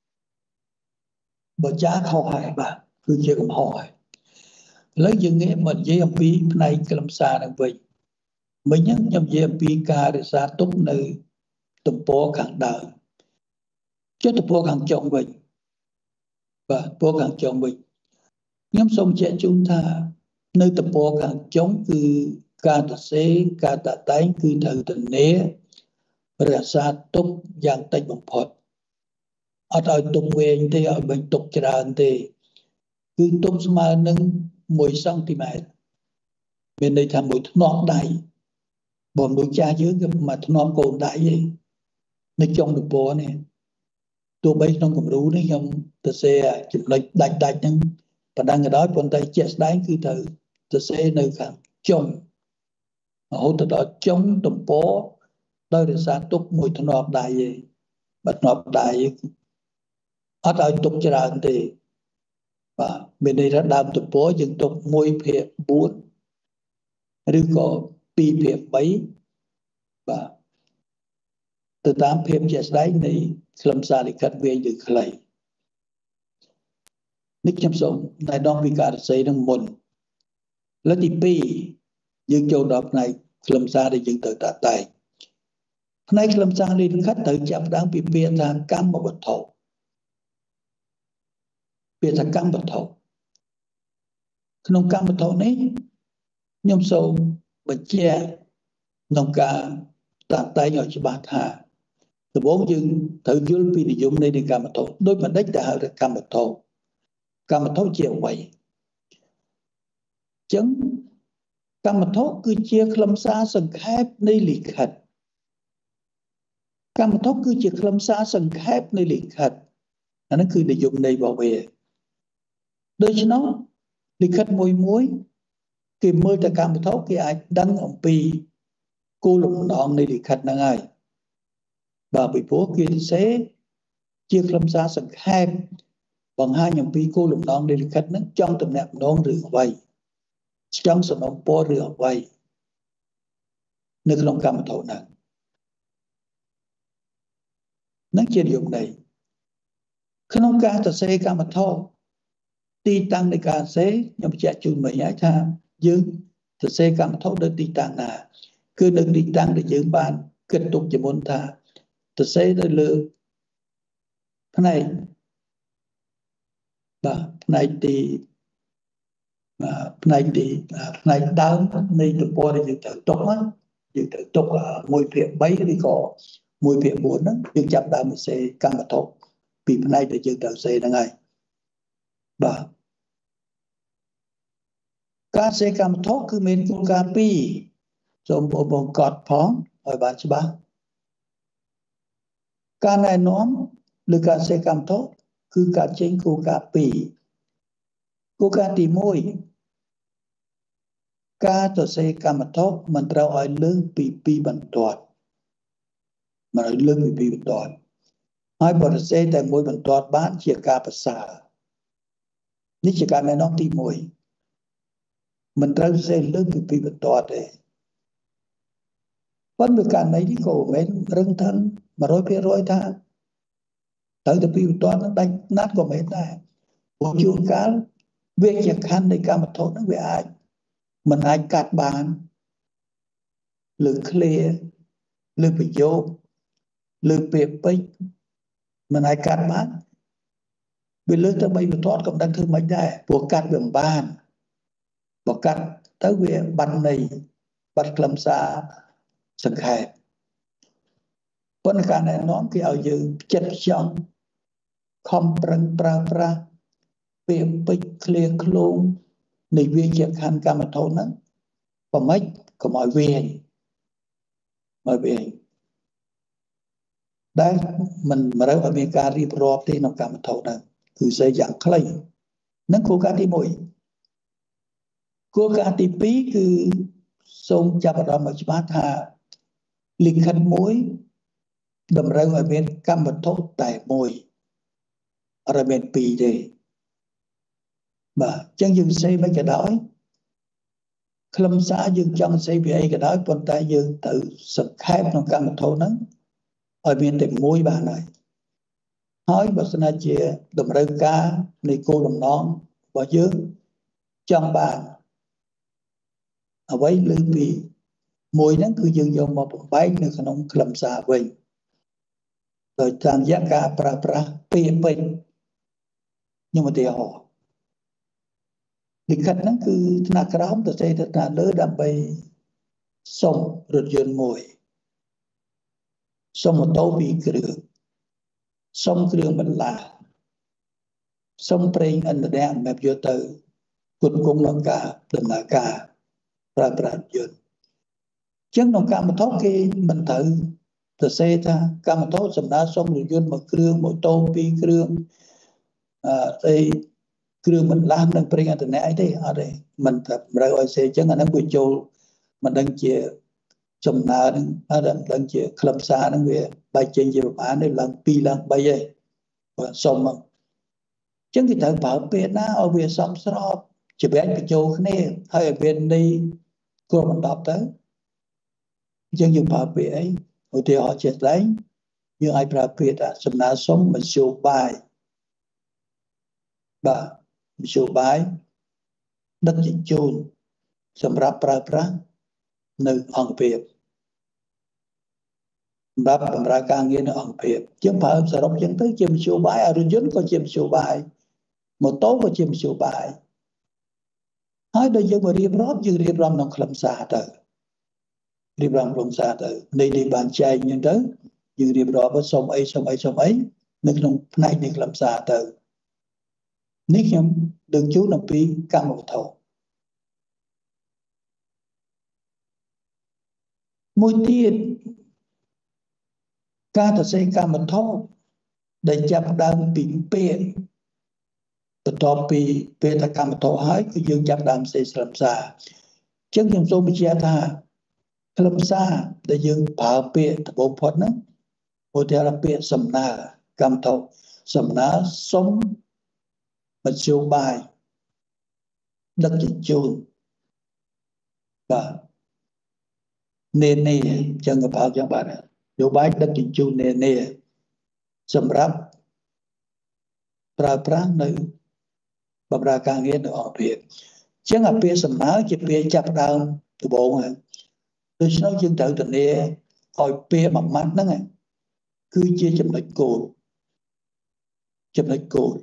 A: បើចារខុសហើយបាទគឺជាកំហុសហើយឥឡូវយើងងាកមកនិយាយអំពីផ្នែកខ្លឹមសារហ្នឹងវិញមិញខ្ញុំនិយាយអំពីការរក្សាទុកនៅទំព័រខាងដើមចុះទំព័រខាងចុងវិញបាទទំព័រខាងចុងវិញខ្ញុំសូមបញ្ជាក់ជូនថានៅទំព័រខាងចុងគឺការសរសេរការតាក់តែងគឺត្រូវធានារក្សាទុកយ៉ាងតិចបំផុតអត់ឲ្យទុកវែងទេឲ្យមិនទុកច្រើនទេគឺទុំស្មើនឹងមួយសង់ទីម៉ែត្រមានន័យថាមួយធ្នប់ដៃបើមនុស្សចាស់យើងគឺមកធ្នប់កូនដៃឯងនៅចុងទំព័រនេះទោះបីក្នុងគំរូនេះខ្ញុំទៅសេចំណុចដាច់ដាច់ហ្នឹងប៉ុណ្ណឹងក៏ដោយប៉ុន្តែជាក់ស្ដែងគឺត្រូវទៅសេនៅខាងចុងរហូតទៅដល់ចុងទំព័រដោយរសារទុកមួយធ្នប់ដៃឯងបើធ្នប់ដៃអត់ឲ្យទុកច្រើនទេបាទមានន័យថាដើមទំព័រយើងទុកមួយភាគបួនឬក៏ពីរភាគបីបាទទៅតាមភាពជាក់ស្ដែងនៃខ្លឹមសារលិខិតវាយឬខ្លីនេះខ្ញុំសូមណែនាំពីការសរសេរនឹងមុនលើកទីពីរយើងចូលដល់ផ្នែកខ្លឹមសារដែលយើងត្រូវតាក់តែងផ្នែកខ្លឹមសារលិខិតត្រូវចាប់ផ្ដើមពីពាក្យថាកម្មវត្ថុពាក្យថាកម្មវត្ថុក្នុងកម្មវត្ថុនេះខ្ញុំសូមបញ្ជាក់ក្នុងការតាក់តែងឲ្យច្បាស់ថាដំបូងយើងត្រូវយល់ពីនិយមនៃកម្មវត្ថុដោយបណ្ឌិតដែលហៅថាកម្មវត្ថុកម្មវត្ថុជាអ្វីអញ្ចឹងកម្មវត្ថុគឺជាខ្លឹមសារសង្ខេបនៃលិខិតកម្មវត្ថុគឺជាខ្លឹមសារសង្ខេបនៃលិខិតអានោះគឺនិយមន័យរបស់វាដូច្នោះលិខិតមួយមួយគេមើលតែកម្មវត្ថុគេអាចដឹងអំពីគោលលំដងនៃលិខិតហ្នឹងហើយបាទពីព្រោះគេសរសេរជាខ្លឹមសារសង្ខេបបង្ហាញអំពីគោលលំដងនៃលិខិតហ្នឹងចង់តំណាក់ម្ដងឬអ្វីចង់សំណពរឬអ្វីនៅក្នុងកម្មវត្ថុហ្នឹងនឹងជានិយមន័យក្នុងការសរសេរកម្មវត្ថុទីតាំងនៃការសរសេរខ្ញុំបញ្ជាក់ជូនមិញហើយថាយើងសរសេរកម្មវត្ថុនៅទីតាំងណាគឺនៅទីតាំងដែលយើងបានគិតទុកជាមុនថាសរសេរនៅលើផ្នែកបាទផ្នែកទីបាទផ្នែកទីផ្នែកដើមនៃទំព័រដែលយើងត្រូវទុកណាយើងត្រូវទុកមួយភាគបីឬក៏មួយភាគបួនហ្នឹងយើងចាប់ដើមសរសេរកម្មវត្ថុពីផ្នែកដែលយើងត្រូវសរសេរហ្នឹងហើយបាទការសរសេរកម្មវត្ថុគឺមានគោលការណ៍ពីរសូមបងប្អូនកត់ផងឲ្យបានច្បាស់ការណែនាំឬការសរសេរកម្មវត្ថុគឺការចេញគោលការណ៍ពីរគោលការណ៍ទីមួយការសរសេរកម្មវត្ថុមិនត្រូវឲ្យលើសពីពីរបន្ទាត់មិនឲ្យលើសពីពីរបន្ទាត់ហើយបើសរសេរតែមួយបន្ទាត់បានជាការប្រសើរនេះជាការណែនាំទីមួយមិនត្រូវសរសេរលើសពីពីរបន្ទាត់ទេប៉ុន្តែការណៃនេះក៏មិនរឹងថឹង một trăm phần trăm ថាត្រូវតែពីរបន្ទាត់នឹងដាច់ណាត់ក៏មិនដែរព្រោះជួនកាលវាជាខណ្ឌនៃកម្មវត្ថុហ្នឹងវាអាចមិនអាចកាត់បានលើ clear លើប្រយោគលើពាក្យពេចន៍មិនអាចកាត់បានវាលើទៅបីបន្ទាត់ក៏មិនដឹងធ្វើម៉េចដែរព្រោះកាត់វាមិនបានបើកាត់ទៅវាបាត់ន័យបាត់ខ្លឹមសារសង្ខេបប៉ុន្តែការណែនាំគេឲ្យយើងចិត្តខ្ចង់ខំប្រឹងប្រើប្រាស់ពាក្យពេចន៍ឃ្លាឃ្លោងនៃវាជាខណ្ឌកម្មវត្ថុហ្នឹងប្រម៉េចកុំឲ្យវាយមកវាយដែលមិនម្រើឲ្យមានការរៀបរាប់ទេក្នុងកម្មវត្ថុហ្នឹងគឺសេយ៉ាងខ្លីនឹងគោលការណ៍ទីមួយគោលការណ៍ទីពីរគឺសូមចាប់អារម្មណ៍ឲ្យច្បាស់ថាលិខិតមួយតម្រូវឲ្យមានកម្មវត្ថុតែមួយអត់មានពីរទេបាទអញ្ចឹងយើងសរសេរមិនក៏ដោយខ្លឹមសារយើងចង់សរសេរពីអីក៏ដោយប៉ុន្តែយើងត្រូវសង្ខេបក្នុងកម្មវត្ថុហ្នឹងឲ្យមានតែមួយបានហើយហើយបើសិនជាតម្រូវការនៃគោលបំណងរបស់យើងចង់បានអ្វីលើពីមួយហ្នឹងគឺយើងយកមកបំបែកនៅក្នុងខ្លឹមសារវិញដោយតាមរយៈការប្រើប្រាស់ពាក្យពេចន៍ខ្ញុំឧទាហរណ៍លិខិតហ្នឹងគឺថ្នាក់ក្រោមទៅសេទៅតាមលើដើម្បីសុំរថយន្តមួយសុំម៉ូតូពីរគ្រឿងសុំគ្រឿងបន្លាស់សុំប្រេងឥន្ធនៈសម្រាប់យកទៅគុណគង់ក្នុងការដំណើរការប្រើប្រាស់យន្តចឹងក្នុងកម្មវត្ថុគេមិនត្រូវសរសេរថាកម្មវត្ថុសំដៅសុំរថយន្តមួយគ្រឿងម៉ូតូពីរគ្រឿងអឺអីគ្រឿងបន្លាស់និងប្រេងឥន្ធនៈអីទេអត់ទេមិនត្រូវឲ្យសេអញ្ចឹងអាហ្នឹងវាចូលមិនដឹងជាចំណានហ្នឹងអត់ដឹងជាក្លឹបសារហ្នឹងវាបែកចេញជាប្រមាណនេះឡើងពីរឡើងបីឯងបើសុំមកចឹងគេត្រូវប្រើពេលណាឲ្យវាសមស្របជាបែកបញ្ចូលគ្នាហើយឲ្យវានៃគ្របដណ្ដប់ទៅយើងយើងប្រើពាក្យអីឧទាហរណ៍ជាក់ស្ដែងយើងអាចប្រើពាក្យថាសំណើសុំមធ្យោបាយបាទមធ្យោបាយដឹកជញ្ជូនសម្រាប់ប្រើប្រាស់នៅអង្គភាពសម្រាប់បម្រើការងារនៅអង្គភាពជាងប្រើសរុបជាងទៅជាមធ្យោបាយរថយន្តក៏ជាមធ្យោបាយម៉ូតូក៏ជាមធ្យោបាយហើយដល់យើងមករៀបរាប់យើងរៀបរាប់ក្នុងខ្លឹមសារទៅរៀបរាប់ខ្លឹមសារទៅនៃនេះបានចែកហ្នឹងទៅយើងរៀបរាប់សុំអីសុំអីសុំអីនៅក្នុងផ្នែកនៃខ្លឹមសារទៅនេះខ្ញុំដឹកជូនអំពីកម្មវត្ថុមួយទៀតការសរសេរកម្មវត្ថុដែលចាប់ដើមពីពាក្យបន្ទាប់ពីពេលថាកម្មវត្ថុហើយគឺយើងចាប់ដើមសរសេរខ្លឹមសារអញ្ចឹងខ្ញុំសូមបញ្ជាក់ថាខ្លឹមសារដែលយើងប្រើពាក្យដំបូងផុតហ្នឹងឧទាហរណ៍ពាក្យសំណើកម្មវត្ថុសំណើសុំមធ្យោបាយដឹកជញ្ជូនបាទនេនេចឹងក៏ប្រើយ៉ាងបាននយោបាយដឹកជញ្ជូននេនេសម្រាប់ប្រើប្រាស់នៅបម្រើការងារនៅអង្គភាពចឹងអាពាក្យសំណើជាពាក្យចាប់ដើមដំបូងហើយដូច្នោះយើងត្រូវធានាឲ្យពាក្យមួយម៉ាត់ហ្នឹងគឺជាចំណុចគោលចំណុចគោល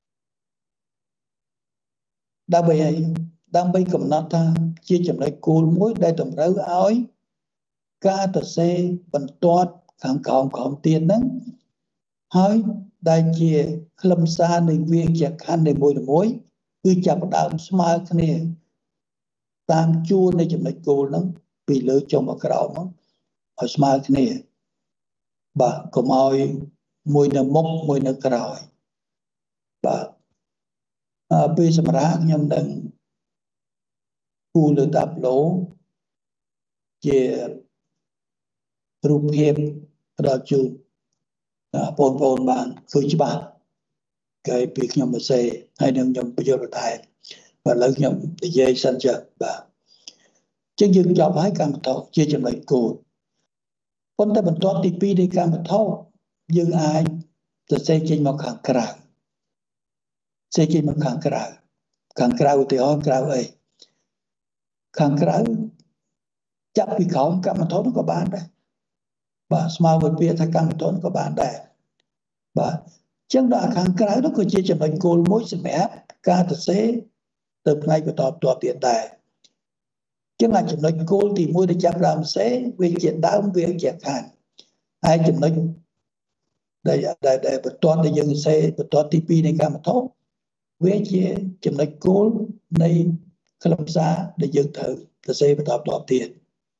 A: ដើម្បីអីដើម្បីកំណត់ថាជាចំណុចគោលមួយដែលតម្រូវឲ្យការសរសេរបន្ទាត់ខាងក្រោមក្រោមទៀតហ្នឹងហើយដែលជាខ្លឹមសារនៃវាក្យខណ្ឌនីមួយៗគឺចាប់ផ្ដើមស្មើគ្នាតាមជួរនៃចំណុចគោលហ្នឹងពីលើចុងមកក្រោមហ្នឹងឲ្យស្មើគ្នាបាទកុំឲ្យមួយនៅមុខមួយនៅក្រោយបាទអឺពេលសម្រាប់ខ្ញុំនឹងគូលើតាប់ឡូជារូបភាពផ្ដល់ជូនបងប្អូនបានឃើញច្បាស់គេពីខ្ញុំមកសេហើយនឹងខ្ញុំបញ្យល់បន្ថែមបាទឥឡូវខ្ញុំនិយាយសិនចុះបាទចឹងយើងចប់ហើយកម្មវត្ថុជាចំណុចគោលប៉ុន្តែបន្ទាប់ទីពីរនៃកម្មវត្ថុយើងអាចសរសេរចេញមកខាងក្រៅសរសេរចេញមកខាងក្រៅខាងក្រៅឧទាហរណ៍ក្រៅអីខាងក្រៅចាប់ពីក្រោមកម្មវត្ថុនោះក៏បានដែរបាទស្មើvớiពាក្យថាកម្មវត្ថុក៏បានដែរបាទអញ្ចឹងដល់ខាងក្រៅនោះក៏ជាចំណុចគោលមួយសម្រាប់ការសរសេរទៅផ្នែកបន្តបន្ទាប់ទៀតដែរអញ្ចឹងអាចំណុចគោលទីមួយដែលចាប់ដើមសរសេរវាជាដើមវាជាខាងហើយចំណុចដែលដែលបន្ទាប់ដែលយើងសរសេរបន្ទាប់ទីពីរនៃកម្មវត្ថុវាជាចំណុចគោលនៃខ្លឹមសារដែលយើងត្រូវសរសេរបន្តបន្ទាប់ទៀត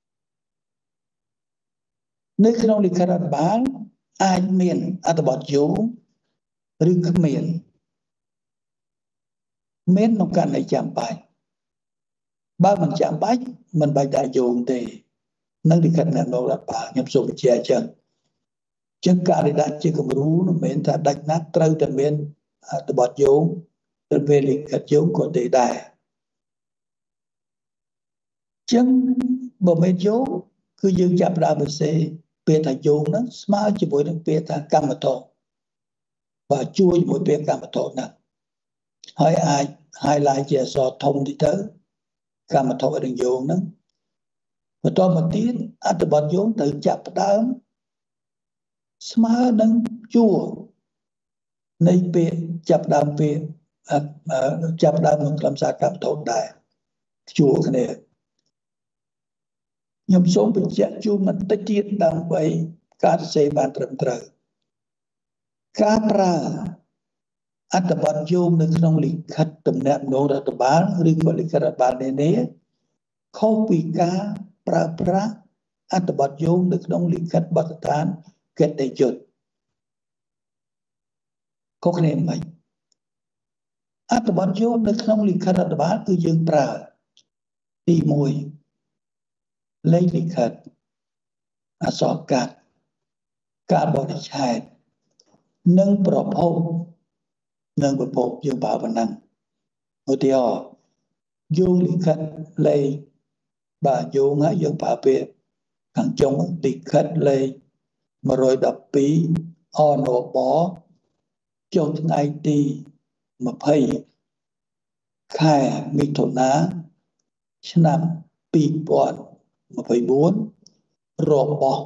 A: នៅក្នុងលិខិតរដ្ឋបាលអាចមានអត្ថបទយោងឬគ្មានមានក្នុងករណីចាំបាច់បើមិនចាំបាច់មិនបាច់ដាក់យោងទេនៅលិខិតណែនាំរដ្ឋបាលខ្ញុំសូមបញ្ជាក់អញ្ចឹងចឹងការដាក់ជាគំរូមិនមែនថាដាច់ណាស់ត្រូវតែមានអត្ថបទយោងទៅពេលលិខិតយោងក៏ទេដែរចឹងបើមិនយោងគឺយើងចាប់ផ្ដើមសរសេរពាក្យថាយោងហ្នឹងស្មើជាមួយនឹងពាក្យថាកម្មវត្ថុបាទជួយជាមួយពាក្យកម្មវត្ថុហ្នឹងហើយអាច highlight ជាអក្សរធំតិចទៅកម្មវត្ថុនឹងយោងហ្នឹងបន្តមកទៀតអត្ថបទយោងត្រូវចាប់ផ្ដើមស្មើនឹងជួរនៃពាក្យចាប់ផ្ដើមពាក្យចាប់ផ្ដើមក្នុងខ្លឹមសារកម្មវត្ថុដែរជួរគ្នាខ្ញុំសូមបញ្ជាក់ជូនបន្តិចទៀតដើម្បីការសរសេរបានត្រឹមត្រូវការប្រើអត្ថបទយោងនៅក្នុងលិខិតតំណាក់នងរដ្ឋបាលឬក៏លិខិតរដ្ឋបាលនានាខុសពីការប្រើប្រាស់អត្ថបទយោងនៅក្នុងលិខិតបទដ្ឋានកិត្តិយសខុសគ្នាមិនអត្ថបទយោងនៅក្នុងលិខិតរដ្ឋបាលគឺយើងប្រើទីមួយលេខលិខិតអក្សរកាត់ការបរិច្ឆេទនិងប្រភពនិងប្រភពយើងប្រើប៉ុណ្ណឹងឧទាហរណ៍យោងលិខិតលេខបាទយោងហើយយើងប្រើពាក្យខាងចុងលិខិតលេខmột một haiអនបចុះថ្ងៃទីยี่สิบខែមិថុនាឆ្នាំពីរពាន់ยี่สิบสี่របស់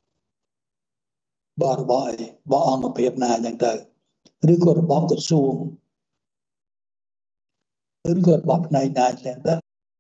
A: បរិបទរបស់អង្គភាពណាយ៉ាងទៅឬក៏របស់ក្រសួងឬក៏របស់ផ្នែកណាយ៉ាងទៅ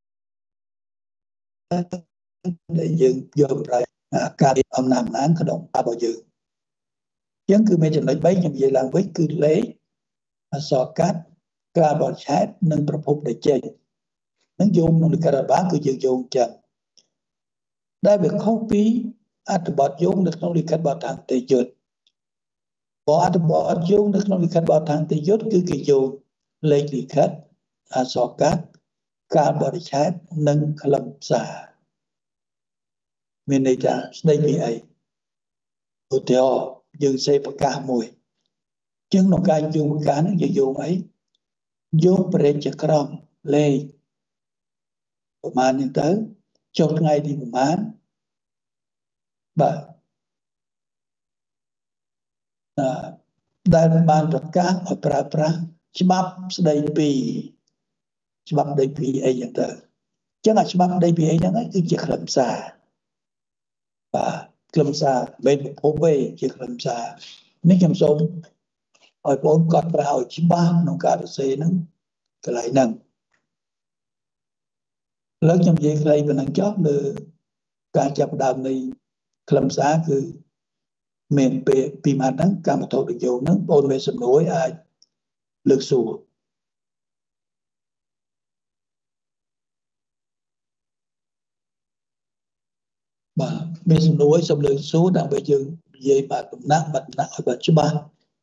A: ដែលយើងយកប្រាការអំណាចអំណាងក្នុងរបស់យើងអញ្ចឹងគឺមានចំណុចបីខ្ញុំនិយាយឡើងវិញគឺលេខអក្សរកាត់ការបរិច្ឆេទនិងប្រភពដែលចេញនឹងយោងក្នុងលិខិតរដ្ឋបាលគឺយើងយោងចឹងដែលវាខុសពីអត្ថបទយោងនៅក្នុងលិខិតបទដ្ឋានកិត្តិយសបើអត្ថបទយោងនៅក្នុងលិខិតបទដ្ឋានកិត្តិយសគឺគេយោងលេខលិខិតអក្សរកាត់ការបរិច្ឆេទនិងខ្លឹមសារមានន័យថាស្ដីពីអីឧទាហរណ៍យើងសេប្រកាសមួយជាងក្នុងការយោងប្រកាសហ្នឹងយើងយោងអីយោងព្រះរាជក្រមលេខប្រមាណហ្នឹងទៅចុះថ្ងៃទីប្រមាណបាទអឺដែលបានប្រកាសឲ្យប្រើប្រាស់ច្បាប់ស្ដីពីច្បាប់ស្ដីពីអីយ៉ាងទៅអញ្ចឹងអាច្បាប់ស្ដីពីអីហ្នឹងគឺជាខ្លឹមសារបាទខ្លឹមសារមិនប្រភពទេជាខ្លឹមសារនេះខ្ញុំសូមឲ្យបងកត់ត្រាឲ្យច្បាស់ក្នុងការសរសេរហ្នឹងកន្លែងហ្នឹងឥឡូវខ្ញុំនិយាយខ្លីប៉ុណ្ណឹងចុះលើការចាប់ផ្ដើមនៃខ្លឹមសារគឺមានពេលពីម៉ាត់ហ្នឹងកម្មវត្ថុនយោហ្នឹងបងមានសំណួរអាចលើកសួរបាទមានសំណួរសូមលើកសួរដើម្បីយើងនិយាយបាទដំណាក់បាទដំណាក់ឲ្យបាទច្បាស់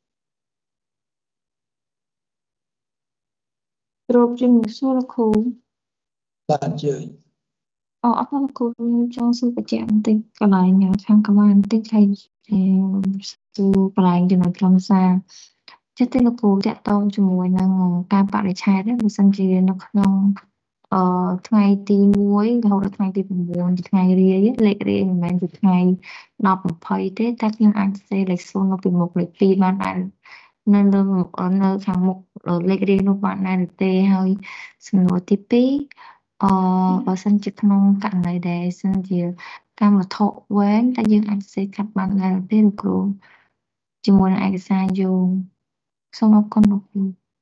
D: គ្របជំនួសសួរលោកគ្រូ
A: បាទអញ្ជើញ
D: អូអត់លោកគ្រូចង់សួរបញ្ជាក់បន្តិចកន្លែងខាងកម្ពុជាបន្តិចហើយសួរកន្លែងចំណុចខ្លឹមសារចិត្តទេលោកគ្រូតាក់ទងជាមួយនឹងការបរិច្ឆេទបើសិនជានៅក្នុងអឺថ្ងៃទីមួយរហូតដល់ថ្ងៃទី៩ជាថ្ងៃរាយលេខរាយមិនមែនជាថ្ងៃដប់ยี่สิบទេតែខ្ញុំអាចសរសេរលេខศูนย์នៅពីមុខលេខពីរបានដែរនៅលើនៅខាងមុខលេខរាយនោះបានដែរទេហើយសំណួរទីពីរអឺបើសិនជាក្នុងករណីដែលសិនជាកម្មវត្ថុវែងតែយើងអាចសរសេរកាត់បានដែរទេលោកគ្រូជាមួយនឹងឯកសារយោងសូមអរគុណលោកគ្រូ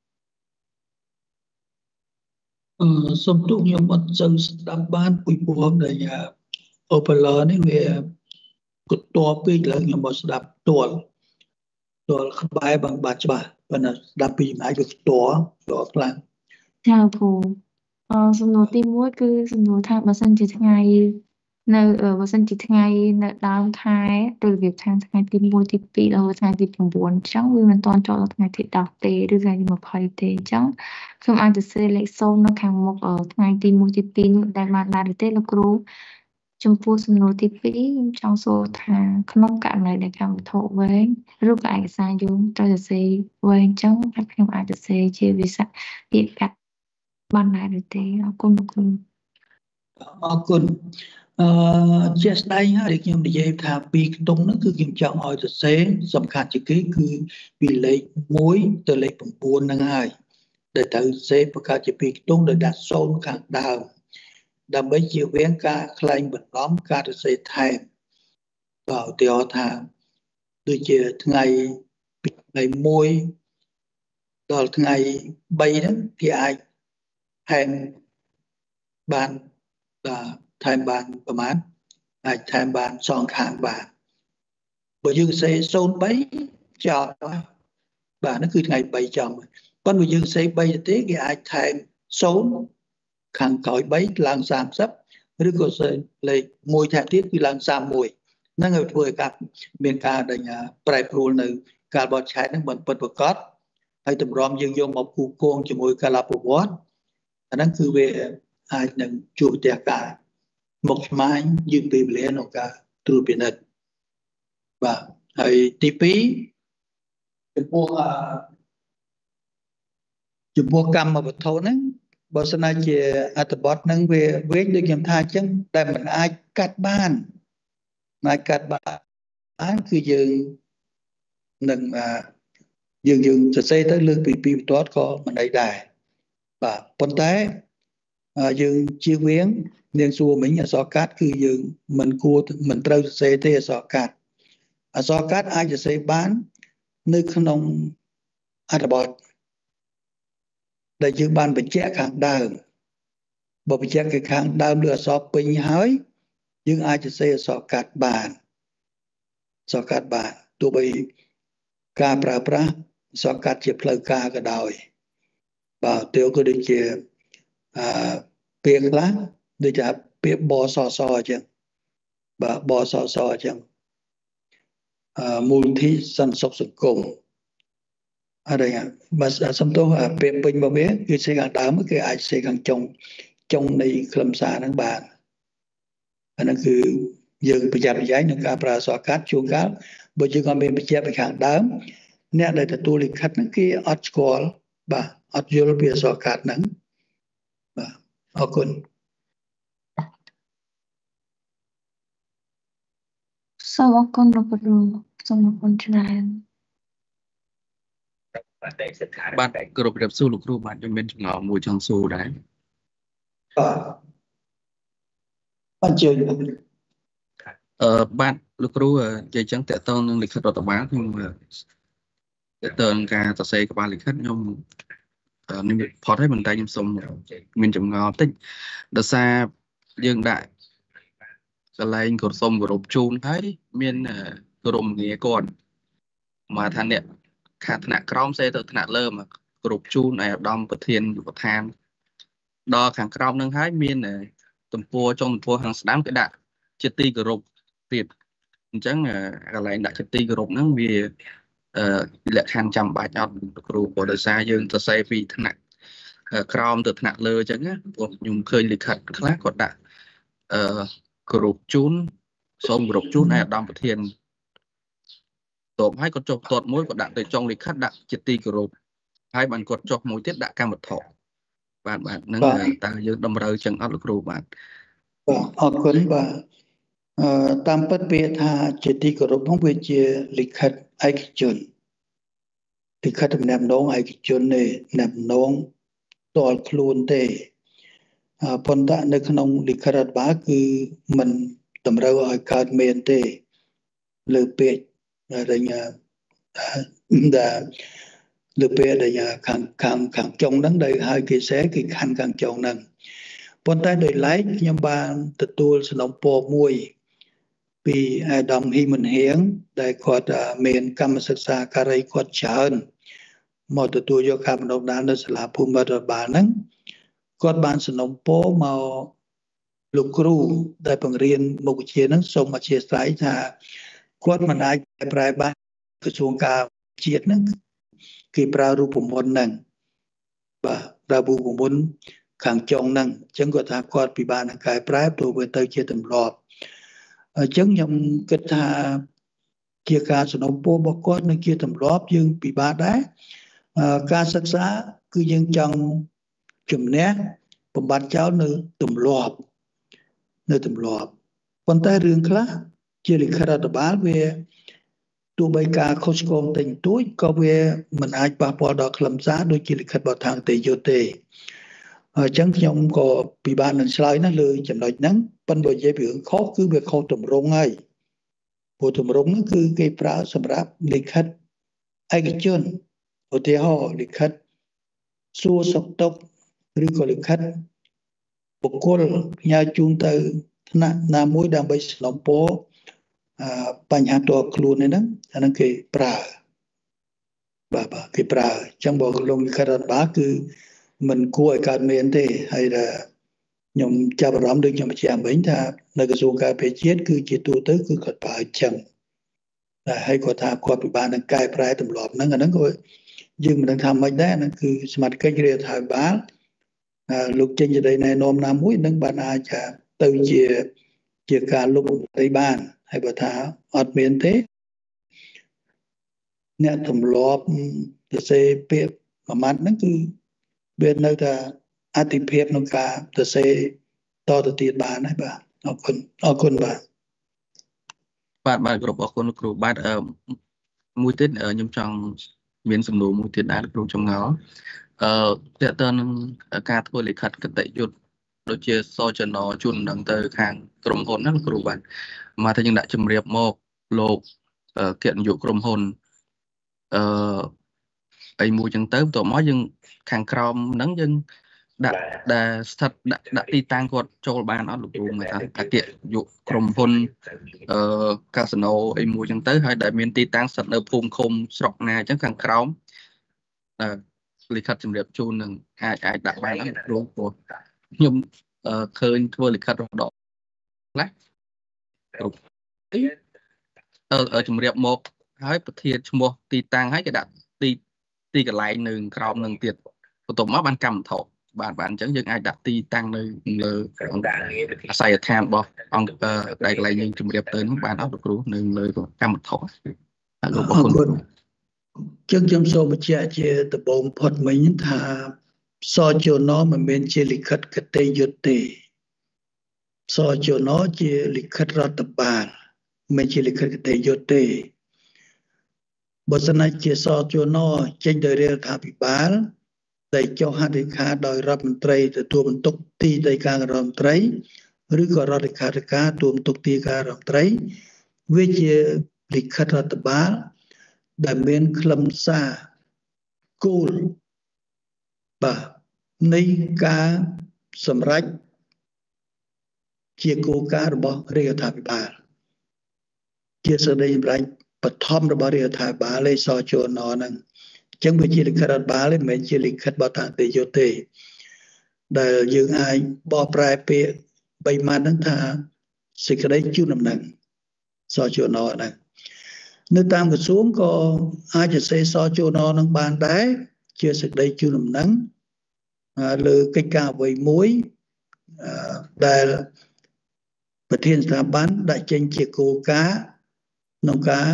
A: អឺសូមទូខ្ញុំអត់សូវស្ដាប់បានពីព្រោះដែលអូប៉ាឡឺនេះវាគត់តពេកឡើងខ្ញុំមកស្ដាប់ផ្ទាល់ផ្ទាល់ក្បែរបានបាត់ច្បាស់ប៉ុន្តែស្ដាប់ពីណាវាផ្ទាល់ផ្ទាល់ខ្លាំង
D: ចាលោកគ្រូអឺសំណួរទីមួយគឺសំណួរថាបើសិនជាថ្ងៃនៅបើសិនជាថ្ងៃនៅដើមខែឬរបៀបថាថ្ងៃទីមួយទីពីរដល់ថ្ងៃទី៩អញ្ចឹងវាមិនទាន់ចូលដល់ថ្ងៃទីដប់ទេឬថ្ងៃទីยี่สิบទេអញ្ចឹងខ្ញុំអាចទៅសរសេរលេខศูนย์នៅខាងមុខថ្ងៃទីមួយទីពីរនោះដែលបានដែរទេលោកគ្រូចំពោះសំណួរទីពីរខ្ញុំចង់សួរថាក្នុងករណីដែលកម្មវត្ថុវែងឬក៏ឯកសារយោងត្រូវសរសេរវែងអញ្ចឹងហើយខ្ញុំអាចសរសេរជាភាសាពាក្យកាត់បានដែរទេអរគុណលោកគ្រូ
A: អរគុណអឺជាស្ដែងហើយខ្ញុំនិយាយថាពីរខ្ទង់ហ្នឹងគឺខ្ញុំចង់ឲ្យសរសេរសំខាន់ជាងគេគឺពីលេខមួយទៅលេខ៩ហ្នឹងហើយដែលត្រូវសរសេរបង្កើតជាពីរខ្ទង់ដោយដាក់ศูนย์ខាងដើមដើម្បីជៀសវាងការខ្លែងបន្លំការសរសេរថែមបើឧទាហរណ៍ថាដូចជាថ្ងៃពីថ្ងៃមួយដល់ថ្ងៃបីហ្នឹងគេអាចថែមបានបាទថែមបានប្រមាណអាចថែមបានសងខាងបានបើយើងសរសេរศูนย์បីចោលបាទហ្នឹងគឺថ្ងៃ3ចំប៉ុន្តែយើងសេ3ទេគេអាចថែម0ខាងក្រោយ3ឡើង30ឬក៏សេលេខមួយថែមទៀតគឺឡើង31ហ្នឹងឲ្យធ្វើឲ្យការមានការដែលប្រែប្រួលនៅការបោះឆ្នោតហ្នឹងមិនពិតប្រាកដហើយតម្រាំយើងយកមកគូគងជាមួយកាលប្រវត្តិអាហ្នឹងគឺវាអាចនឹងជួបប្រទះការមកឆ្មាញយឺតពេលវេលាក្នុងការត្រួតពិនិត្យបាទហើយទី2ចំពោះចំពោះកម្មវត្ថុហ្នឹងបើសិនជាអត្ថបទហ្នឹងវាវិញដូចខ្ញុំថាអញ្ចឹងតែมันអាចកាត់បានមិនអាចកាត់បានគឺយើងនឹងយើងយើងសរសេរទៅលើកពីពីបន្ទាត់ក៏មិនអីដែរបាទប៉ុន្តែយើងជៀសវាងនាងសួរមិញអក្សរកាត់គឺយើងមិនគួរមិនត្រូវសរសេរទេអក្សរកាត់អក្សរកាត់អាចសរសេរបាននៅក្នុងអត្ថបទដែលយើងបានបញ្ជាក់ខាងដើមបើបញ្ជាក់ខាងដើមលើអក្សរពេញហើយយើងអាចសរសេរអក្សរកាត់បានអក្សរកាត់បានទោះបីការប្រើប្រាស់អក្សរកាត់ជាផ្លូវការក៏ដោយបាទទៅក៏ដូចជាអឺពាក្យខ្លះដូចជាពាក្យបសសអញ្ចឹងបាទបសសអញ្ចឹងអឺមូលនិធិសន្តិសុខសង្គមអរិយបើសំទោសពាក្យពេញរបស់វាគឺសេខាងដើមគេអាចសេខាងចុងចុងនៃខ្លឹមសារហ្នឹងបានអាហ្នឹងគឺយើងប្រយ័ត្នប្រយែងក្នុងការប្រើអក្សរកាត់ជួនកាលបើយើងអត់មានបញ្ជាក់ពីខាងដើមអ្នកដែលទទួលលិខិតហ្នឹងគេអត់ស្គាល់បាទអត់យល់ពីអក្សរកាត់ហ្នឹងបាទអរគុណ
D: សូមអរគុណលោកគ្រូសូមអរគុណច្រើន
E: បាទគ្រប់រៀបសួរលោកគ្រូបាទខ្ញុំមានចម្ងល់មួយចង់សួរដែរ
A: បាទអញ្ជើញ
E: អឺបាទលោកគ្រូនិយាយចឹងតើតើនឹងលិខិតរដ្ឋបាលខ្ញុំតើតើនឹងការសរសេរក្បាលលិខិតខ្ញុំនេះផុតហើយមិនតែខ្ញុំសូមមានចម្ងល់តិចដោយសារយើងដាក់កន្លែងក៏សូមគោរពជូនហើយមានគោរពងារគាត់មកថាអ្នកខាងថ្នាក់ក្រោមសេទៅថ្នាក់លើមកគោរពជូនឯឧត្តមប្រធានយុវដ្ឋានដល់ខាងក្រោមនឹងហើយមានទំព័រចុងទំព័រខាងស្ដាំគេដាក់ជាទីគោរពទៀតអញ្ចឹងកន្លែងដាក់ជាទីគោរពហ្នឹងវាអឺលក្ខខណ្ឌចាំបាច់អត់គ្រូព្រោះដោយសារយើងសរសេរពីថ្នាក់ក្រោមទៅថ្នាក់លើអញ្ចឹងណាព្រោះខ្ញុំឃើញលិខិតខ្លះគាត់ដាក់អឺគោរពជូនសូមគោរពជូនឯឧត្តមប្រធានតបហើយគាត់ចុះផ្ទាត់មួយគាត់ដាក់ទៅចុងលិខិតដាក់ជាទីគោរពហើយបានគាត់ចុះមួយទៀតដាក់កម្មវត្ថុបាទបាទហ្នឹងតើយើងតម្រូវចឹងអត់លោកគ្រូបាទ
A: បាទអរគុណបាទអឺតាមពិតពាក្យថាជាទីគោរពនោះវាជាលិខិតឯកជនលិខិតទំនាក់ទំនងឯកជនទេទំនាក់ទំនងផ្ទាល់ខ្លួនទេប៉ុន្តែនៅក្នុងលិខិតរដ្ឋបាលគឺមិនតម្រូវឲ្យកើតមានទេលើពាក្យដែលដែលលើពាក្យដែលខាងខាងខាងចុងហ្នឹងដែលឲ្យគេសេគេខណ្ឌខាងចុងហ្នឹងប៉ុន្តែដោយឡែកខ្ញុំបានទទួលសំណូមពរមួយពីអាដាមហ៊ីមិនហៀងដែលគាត់មានកម្មសិក្សាការីគាត់ច្រើនមកទទួលយកការបណ្ដុះបណ្ដាលនៅសាលាភូមិរដ្ឋបាលហ្នឹងគាត់បានសំណូមពរមកលោកគ្រូដែលបង្រៀនមុខវិជ្ជាហ្នឹងសូមអធិស្ឋានថាគាត់មិនអាចប្រែបានក្រសួងការជាតិហ្នឹងគេប្រើរូបមន្តហ្នឹងបាទប្រើរូបមន្តខាងចុងហ្នឹងអញ្ចឹងគាត់ថាគាត់ពិបាកនឹងកែប្រែព្រោះវាទៅជាទម្លាប់អញ្ចឹងខ្ញុំគិតថាជាការសំណូមពររបស់គាត់នឹងជាទម្លាប់យើងពិបាកដែរការសិក្សាគឺយើងចង់ជំនះបំបត្តិចោលនៅទម្លាប់នៅទម្លាប់ប៉ុន្តែរឿងខ្លះជាលិខិតរដ្ឋបាលវាទោះបីការខុសឆ្គងតិចតួចក៏វាមិនអាចប៉ះពាល់ដល់ខ្លឹមសារដូចជាលិខិតរបស់ທາງទេយុទ្ធទេអញ្ចឹងខ្ញុំក៏ពិបាកនឹងឆ្លើយណាស់លើចំណុចហ្នឹងប៉ុន្តែនិយាយពីរឿងខុសគឺវាខុសទម្រង់ហើយព្រោះទម្រង់ហ្នឹងគឺគេប្រើសម្រាប់លិខិតឯកជនឧទាហរណ៍លិខិតសួរសុខទុក្ខឬក៏លិខិតបុគ្គលផ្ញើជូនទៅថ្នាក់ណាមួយដើម្បីសំណូមពរបញ្ហាតខ្លួនហ្នឹងអាហ្នឹងគេប្រើបាទបាទគេប្រើអញ្ចឹងបើលោកលិខិតរដ្ឋបាលគឺមិនគួរឲ្យកើតមានទេហើយថាខ្ញុំចាប់អារម្មណ៍ដូចខ្ញុំបញ្ជាក់មិញថានៅក្រសួងការពារជាតិគឺជាទូទៅគឺគាត់ប្រើអញ្ចឹងតែហើយគាត់ថាគាត់ពិបាកនឹងកែប្រែទម្លាប់ហ្នឹងអាហ្នឹងក៏យើងមិនដឹងថាម៉េចដែរហ្នឹងគឺសមត្ថកិច្ចរាជរដ្ឋាភិបាលលោកចេញសេចក្តីណែនាំណាមួយនឹងបានអាចទៅជាជាការលុបបំពេញបានហើយបើថាអត់មានទេអ្នកទម្លាប់ទៅសេពាក្យមួយម៉ាត់ហ្នឹងគឺវានៅតែអតិភិបក្នុងការទៅសេតទៅទៀតបានហើយបាទអរគុណអរគុណបាទ
E: បាទបាទគ្រប់អរគុណលោកគ្រូបាទអឺមួយទៀតខ្ញុំចង់មានសំណួរមួយទៀតដែរលោកគ្រូចម្ងល់អឺតើតើនឹងការធ្វើលិខិតគតិយុត្តដូចជាសចនជូនដំណឹងទៅខាងក្រុមហ៊ុនណាលោកគ្រូបាទមកថាយើងដាក់ជំរាបមកលោកគណនាយកក្រុមហ៊ុនអឺអីមួយចឹងទៅបន្ទាប់មកយើងខាងក្រោមហ្នឹងយើងដាក់ដែលស្ថិតដាក់ដាក់ទីតាំងគាត់ចូលបានអត់លោកគ្រូមើលថាអគ្គនាយកក្រុមហ៊ុនអឺកាស៊ីណូអីមួយចឹងទៅហើយដែលមានទីតាំងស្ថិតនៅភូមិឃុំស្រុកណាចឹងខាងក្រោមអឺលិខិតជំរាបជូននឹងអាចអាចដាក់បានអត់លោកគ្រូព្រោះខ្ញុំឃើញធ្វើលិខិតរដកខ្លះគ្រប់អឺជំរាបមកហើយប្រធានឈ្មោះទីតាំងហើយគេដាក់ទីទីកន្លែងនៅក្រោមនឹងទៀតបន្ទាប់មកបានកម្មវត្ថុបាទបាទអញ្ចឹងយើងអាចដាក់ទីតាំងនៅលើអាស័យដ្ឋានរបស់អង្គដែលកន្លែងយើងជំរាបទៅនោះបានអត់លោកគ្រូនៅលើកម្មវត្ថុអរគុណ
A: ចឹងខ្ញុំសូមបញ្ជាក់ជាដំបូងផុតមិញថាសចនមិនមែនជាលិខិតគតិយុត្តទេសចនជាលិខិតរដ្ឋបាលមិនជាលិខិតគតិយុត្តទេបើសិនជាសចនចេញដោយរាជរដ្ឋាភិបាលដែលចុះហត្ថលេខាដោយរដ្ឋមន្ត្រីទទួលបន្ទុកទីដីការដ្ឋមន្ត្រីឬក៏រដ្ឋលេខាធិការទទួលបន្ទុកទីការរដ្ឋមន្ត្រីវាជាលិខិតរដ្ឋបាលដែលមានខ្លឹមសារគោលបាទនៃការសម្រេចជាគោលការណ៍របស់រាជរដ្ឋាភិបាលជាសេចក្តីសម្រេចបឋមរបស់រាជរដ្ឋាភិបាលលេខសចនហ្នឹងអញ្ចឹងវាជាលិខិតរដ្ឋបាលទេមិនមែនជាលិខិតបទអតិយុត្តទេដែលយើងអាចបកប្រែពាក្យបីម៉ាត់ហ្នឹងថាសេចក្តីជូនដំណឹងសចនហ្នឹងនៅតាមក្រសួងក៏អាចសរសេរសចននឹងបានដែរជាសេចក្តីជូនដំណឹងលើកិច្ចការអ្វីមួយដែលប្រធានស្ថាប័នដាក់ចេញជាគោលការណ៍ក្នុងការ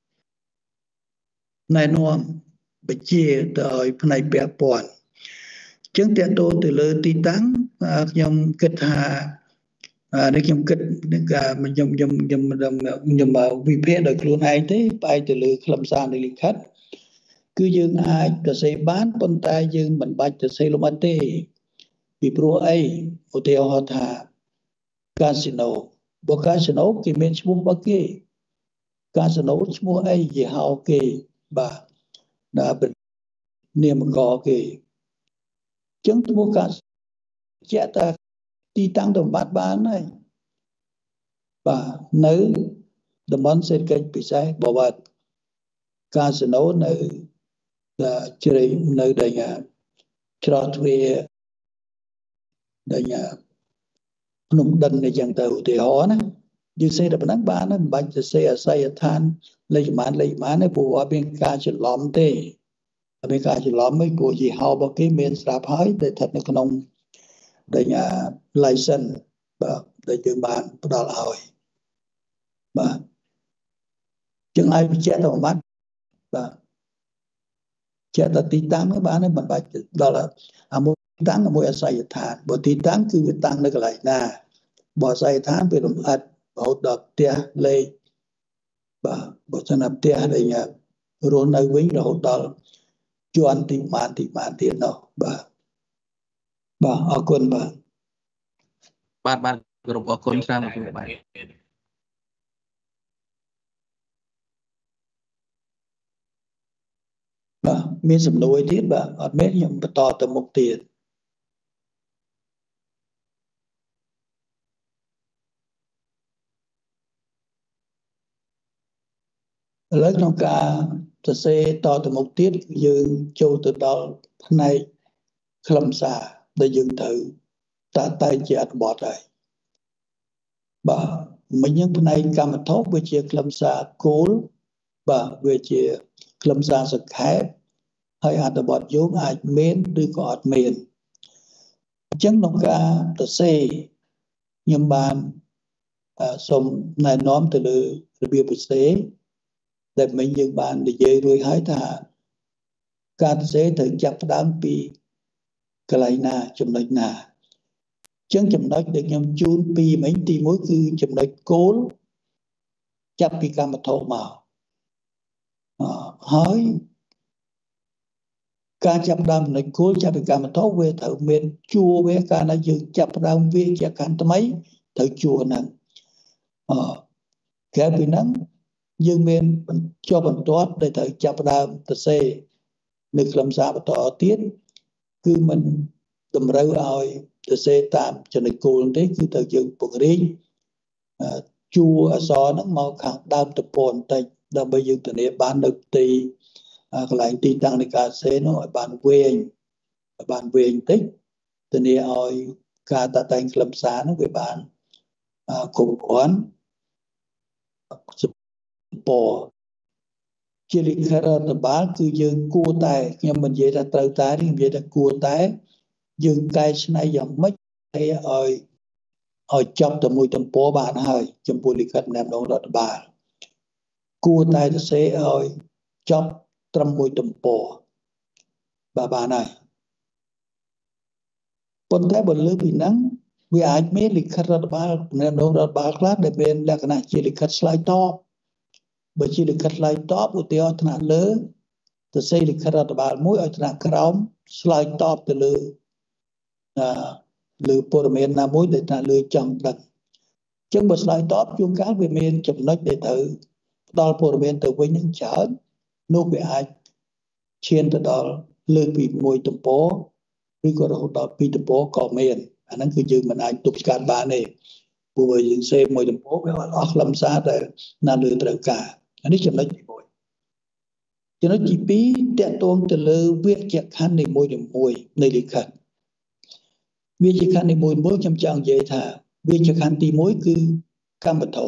A: ណែនាំបញ្ជាទៅឲ្យផ្នែកពាក់ព័ន្ធអញ្ចឹងតើតើទៅលើទីតាំងខ្ញុំគិតថានេះខ្ញុំគិតនឹងខ្ញុំខ្ញុំខ្ញុំខ្ញុំវិភាគដោយខ្លួនឯងទេផ្អែកទៅលើខ្លឹមសារនៃលិខិតគឺយើងអាចសរសេរបានប៉ុន្តែយើងមិនបាច់សរសេរលម្អិតទេពីព្រោះអីឧទាហរណ៍ថាកាស៊ីណូបើកាស៊ីណូគេមានឈ្មោះរបស់គេកាស៊ីណូឈ្មោះអីយីហោគេបាទដល់នាមកគេអញ្ចឹងឈ្មោះកាជាក់តែទីតាំងតំបត្តិបានហើយបាទនៅតំបន់សេដ្ឋកិច្ចពិសេសបវត្តកាស៊ីណូនៅជ្រៃនៅដែលច្រោះទ្វារដែលភ្នំដិនអីចឹងទៅឧទាហរណ៍ណាយើងសេតែប៉ុណ្ណឹងបានមិនបាច់ទៅសេអាស័យដ្ឋានលេខប៉ុន្មានលេខប៉ុន្មានទេព្រោះអត់មានការច្រឡំទេអត់មានការច្រឡំទេព្រោះយីហោរបស់គេមានស្រាប់ហើយដែលស្ថិតនៅក្នុងដែល license បាទដែលយើងបានផ្ដល់ឲ្យបាទចឹងឲ្យបញ្ជាក់ទៅបាត់បាទជាក់តែទីតាំងហ្នឹងបានមិនបាច់ដល់អាមួយតាំងមួយអាស័យដ្ឋានបើទីតាំងគឺវាតាំងនៅកន្លែងណាបើអាស័យដ្ឋានវាលំអិតរហូតដល់ផ្ទះលេខបាទបើសិនណាផ្ទះដែលរស់នៅវិញរហូតដល់ជាន់ទីបានទីបានទៀតនោះបាទបាទអរគុណបាទ
E: បាទបាទគ្រប់អរគុណច្រើនលោកគ្រូបាទ
A: បាទមានសំណួរទៀតបាទអត់មានខ្ញុំបន្តទៅមុខទៀតឥឡូវក្នុងការសរសេរតទៅមុខទៀតយើងចូលទៅដល់ផ្នែកខ្លឹមសារដែលយើងត្រូវតាក់តែងជាអត្ថបទហើយបាទមិញហ្នឹងផ្នែកកម្មវត្ថុវាជាខ្លឹមសារគោលបាទវាជាខ្លឹមសារសង្ខេបហើយអត្ថបទយោងអាចមានឬក៏អត់មានអញ្ចឹងក្នុងការសរសេរខ្ញុំបានសូមណែនាំទៅលើរបៀបសរសេរដែលមិញយើងបាននិយាយរួចហើយថាការសរសេរត្រូវចាប់ផ្ដើមពីកន្លែងណាចំណុចណាអញ្ចឹងចំណុចដែលខ្ញុំជូនពីមិញទីមួយគឺចំណុចគោលចាប់ពីកម្មវត្ថុមកហើយការចាប់ផ្ដើមចំណុចគោលចាប់ពីកម្មវត្ថុវាត្រូវមានជួរវាកាលណាយើងចាប់ផ្ដើមវាជាខណ្ឌថ្មីត្រូវជួរហ្នឹងអឺក្រៅពីហ្នឹងយើងមានជាប់បន្ទាត់ដែលត្រូវចាប់ផ្ដើមសរសេរនៅខ្លឹមសារបន្តទៀតគឺมันតម្រូវឲ្យសរសេរតាមចំណុចគោលទេគឺត្រូវយើងពង្រីកជួរអក្សរហ្នឹងមកខាងដើមទំព័របន្តិចដើម្បីយើងធានាបាននៅទីកន្លែងទីតាំងនៃការសរសេរនោះឲ្យបានវែងឲ្យបានវែងតិចធានាឲ្យការតាក់តែងខ្លឹមសារនោះវាបានគ្រប់គ្រាន់ពរជាលិខិតរដ្ឋបាលគឺយើងគួរតែខ្ញុំមិននិយាយថាត្រូវតែនេះនិយាយថាគួរតែយើងកែច្នៃយ៉ាងម៉េចឲ្យឲ្យចប់ទៅមួយទំព័របានហើយចំពោះលិខិតណែនាំរដ្ឋបាលគួរតែសរសេរឲ្យចប់ត្រឹមមួយទំព័របាទបានហើយប៉ុន្តែបើលើពីហ្នឹងវាអាចមានលិខិតរដ្ឋបាលណែនាំរដ្ឋបាលខ្លះដែលមានលក្ខណៈជាលិខិតឆ្លើយតបបើជាលិខិតឆ្លើយតបឧទាហរណ៍ថ្នាក់លើសរសេរលិខិតរដ្ឋបាលមួយឲ្យថ្នាក់ក្រោមឆ្លើយតបទៅលើអឺលើព័ត៌មានណាមួយដែលថ្នាក់លើចង់ដឹងអញ្ចឹងបើឆ្លើយតបជួនកាលវាមានចំណុចដែលត្រូវផ្ដល់ព័ត៌មានទៅវិញនឹងច្រើននោះវាអាចឈានទៅដល់លើកពីមួយទំព័រឬក៏រហូតដល់ពីរទំព័រក៏មានអាហ្នឹងគឺយើងមិនអាចទប់ស្កាត់បានទេព្រោះយើងសេមួយទំព័រវាអត់អស់ខ្លឹមសារដែលណាលើត្រូវការអានេះចំណុចទីមួយចំណុចទីពីរតកតងទៅលើវគ្គខណ្ឌនីមួយៗនៃលិខិតវគ្គខណ្ឌនីមួយៗខ្ញុំចង់និយាយថាវគ្គខណ្ឌទីមួយគឺកម្មវត្ថុ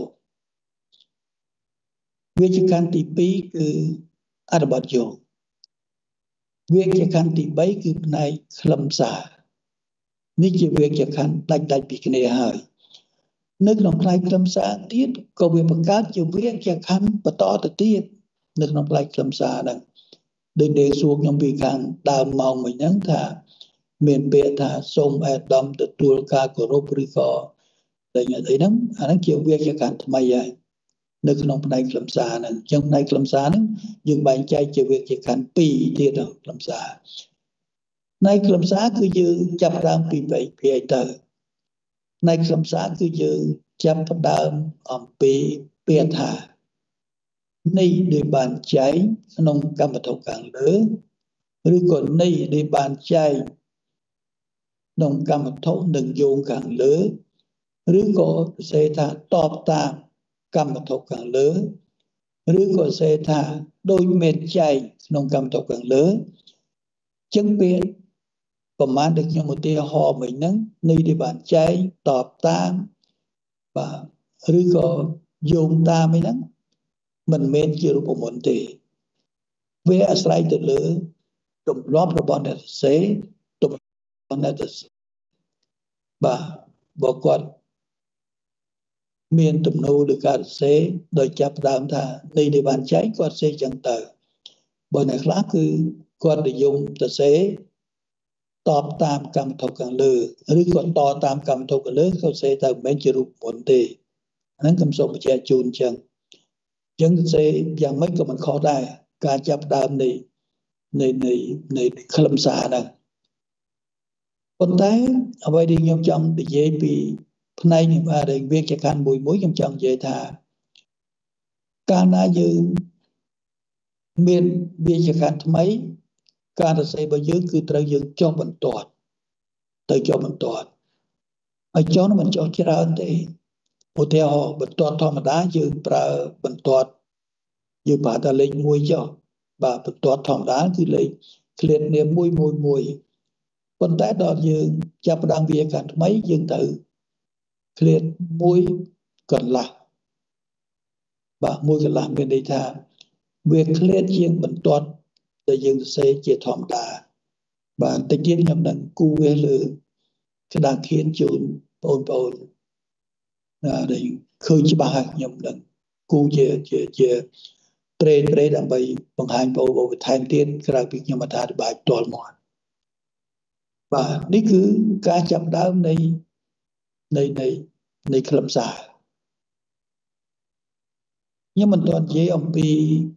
A: វគ្គខណ្ឌទីពីរគឺអត្ថបទយោងវគ្គខណ្ឌទីបីគឺផ្នែកខ្លឹមសារនេះជាវគ្គខណ្ឌដាច់ដាច់ពីគ្នាហើយនៅក្នុងផ្នែកខ្លឹមសារទៀតក៏វាបង្កើតជាវគ្គខណ្ឌបន្តទៅទៀតនៅក្នុងផ្នែកខ្លឹមសារហ្នឹងដូចដែលសួរខ្ញុំពីខាងដើមម៉ោងមិញហ្នឹងថាមានពាក្យថាសូមអេដាមទទួលការគោរពឬក៏តែអីហ្នឹងអាហ្នឹងជាវគ្គខណ្ឌថ្មីហើយនៅក្នុងផ្នែកខ្លឹមសារហ្នឹងអញ្ចឹងផ្នែកខ្លឹមសារហ្នឹងយើងបែងចែកជាវគ្គខណ្ឌពីរទៀតខ្លឹមសារផ្នែកខ្លឹមសារគឺយើងចាប់ផ្ដើមពីវគ្គភាគទៅផ្នែកខ្លឹមសារគឺយើងចាប់ផ្ដើមអំពីពាក្យថានៃដែលបានចែងក្នុងកម្មវត្ថុខាងលើឬក៏នៃដែលបានចែងក្នុងកម្មវត្ថុនឹងយោងខាងលើឬក៏សរសេរថាតបតាមកម្មវត្ថុខាងលើឬក៏សរសេរថាដូចមានចែងក្នុងកម្មវត្ថុខាងលើចឹងវាប្រមាណដែលខ្ញុំឧទាហរណ៍មិញហ្នឹងនៃដែលបានចែងតបតាមបាទឬក៏យោងតាមអីហ្នឹងមិនមែនជារូបមន្តទេវាអាស្រ័យទៅលើទម្លាប់របស់អ្នកសរសេរទម្លាប់របស់អ្នកសរសេរបាទបើគាត់មានទំនោរលើការសរសេរដោយចាប់ផ្ដើមថានៃដែលបានចែងគាត់សរសេរចឹងទៅបើអ្នកខ្លះគឺគាត់និយមសរសេរតបតាមកម្មវត្ថុខាងលើឬក៏តតាមកម្មវត្ថុខាងលើគាត់សរសេរទៅមិនមែនជារូបមន្តទេហ្នឹងខ្ញុំសូមបញ្ជាក់ជូនចឹងចឹងសរសេរយ៉ាងម៉េចក៏មិនខុសដែរការចាប់ផ្ដើមនៃនៃនៃនៃខ្លឹមសារហ្នឹងប៉ុន្តែអ្វីដែលខ្ញុំចង់និយាយពីផ្នែកនៃវិជ្ជាខណ្ឌមួយមួយខ្ញុំចង់និយាយថាកាលណាយើងមានវិជ្ជាខណ្ឌថ្មីការសរសេររបស់យើងគឺត្រូវយើងចុះបន្ទាត់ទៅចុះបន្ទាត់ហើយចុះនោះមិនចុះច្រើនទេឧទាហរណ៍បន្ទាត់ធម្មតាយើងប្រើបន្ទាត់យើងប្រើតែលេខមួយចុះបាទបន្ទាត់ធម្មតាគឺលេខឃ្លាតនាមមួយមួយមួយប៉ុន្តែដល់យើងចាប់ផ្ដើមវាការថ្មីយើងទៅឃ្លាតមួយកន្លះបាទមួយកន្លះមានន័យថាវាឃ្លាតជាងបន្ទាត់ដែលយើងសរសេរជាធម្មតាបាទតិចទៀតខ្ញុំនឹងគូវាលើក្តារខៀនជូនបងប្អូនណាដែលឃើញច្បាស់ហើយខ្ញុំនឹងគូជាជាជាត្រេនត្រេនដើម្បីបង្ហាញបងប្អូនបន្ថែមទៀតក្រៅពីខ្ញុំអត្ថាធិប្បាយផ្ទាល់មកបាទនេះគឺការចាប់ដើមនៃនៃនៃនៃខ្លឹមសារខ្ញុំមិនទាន់និយាយអំពី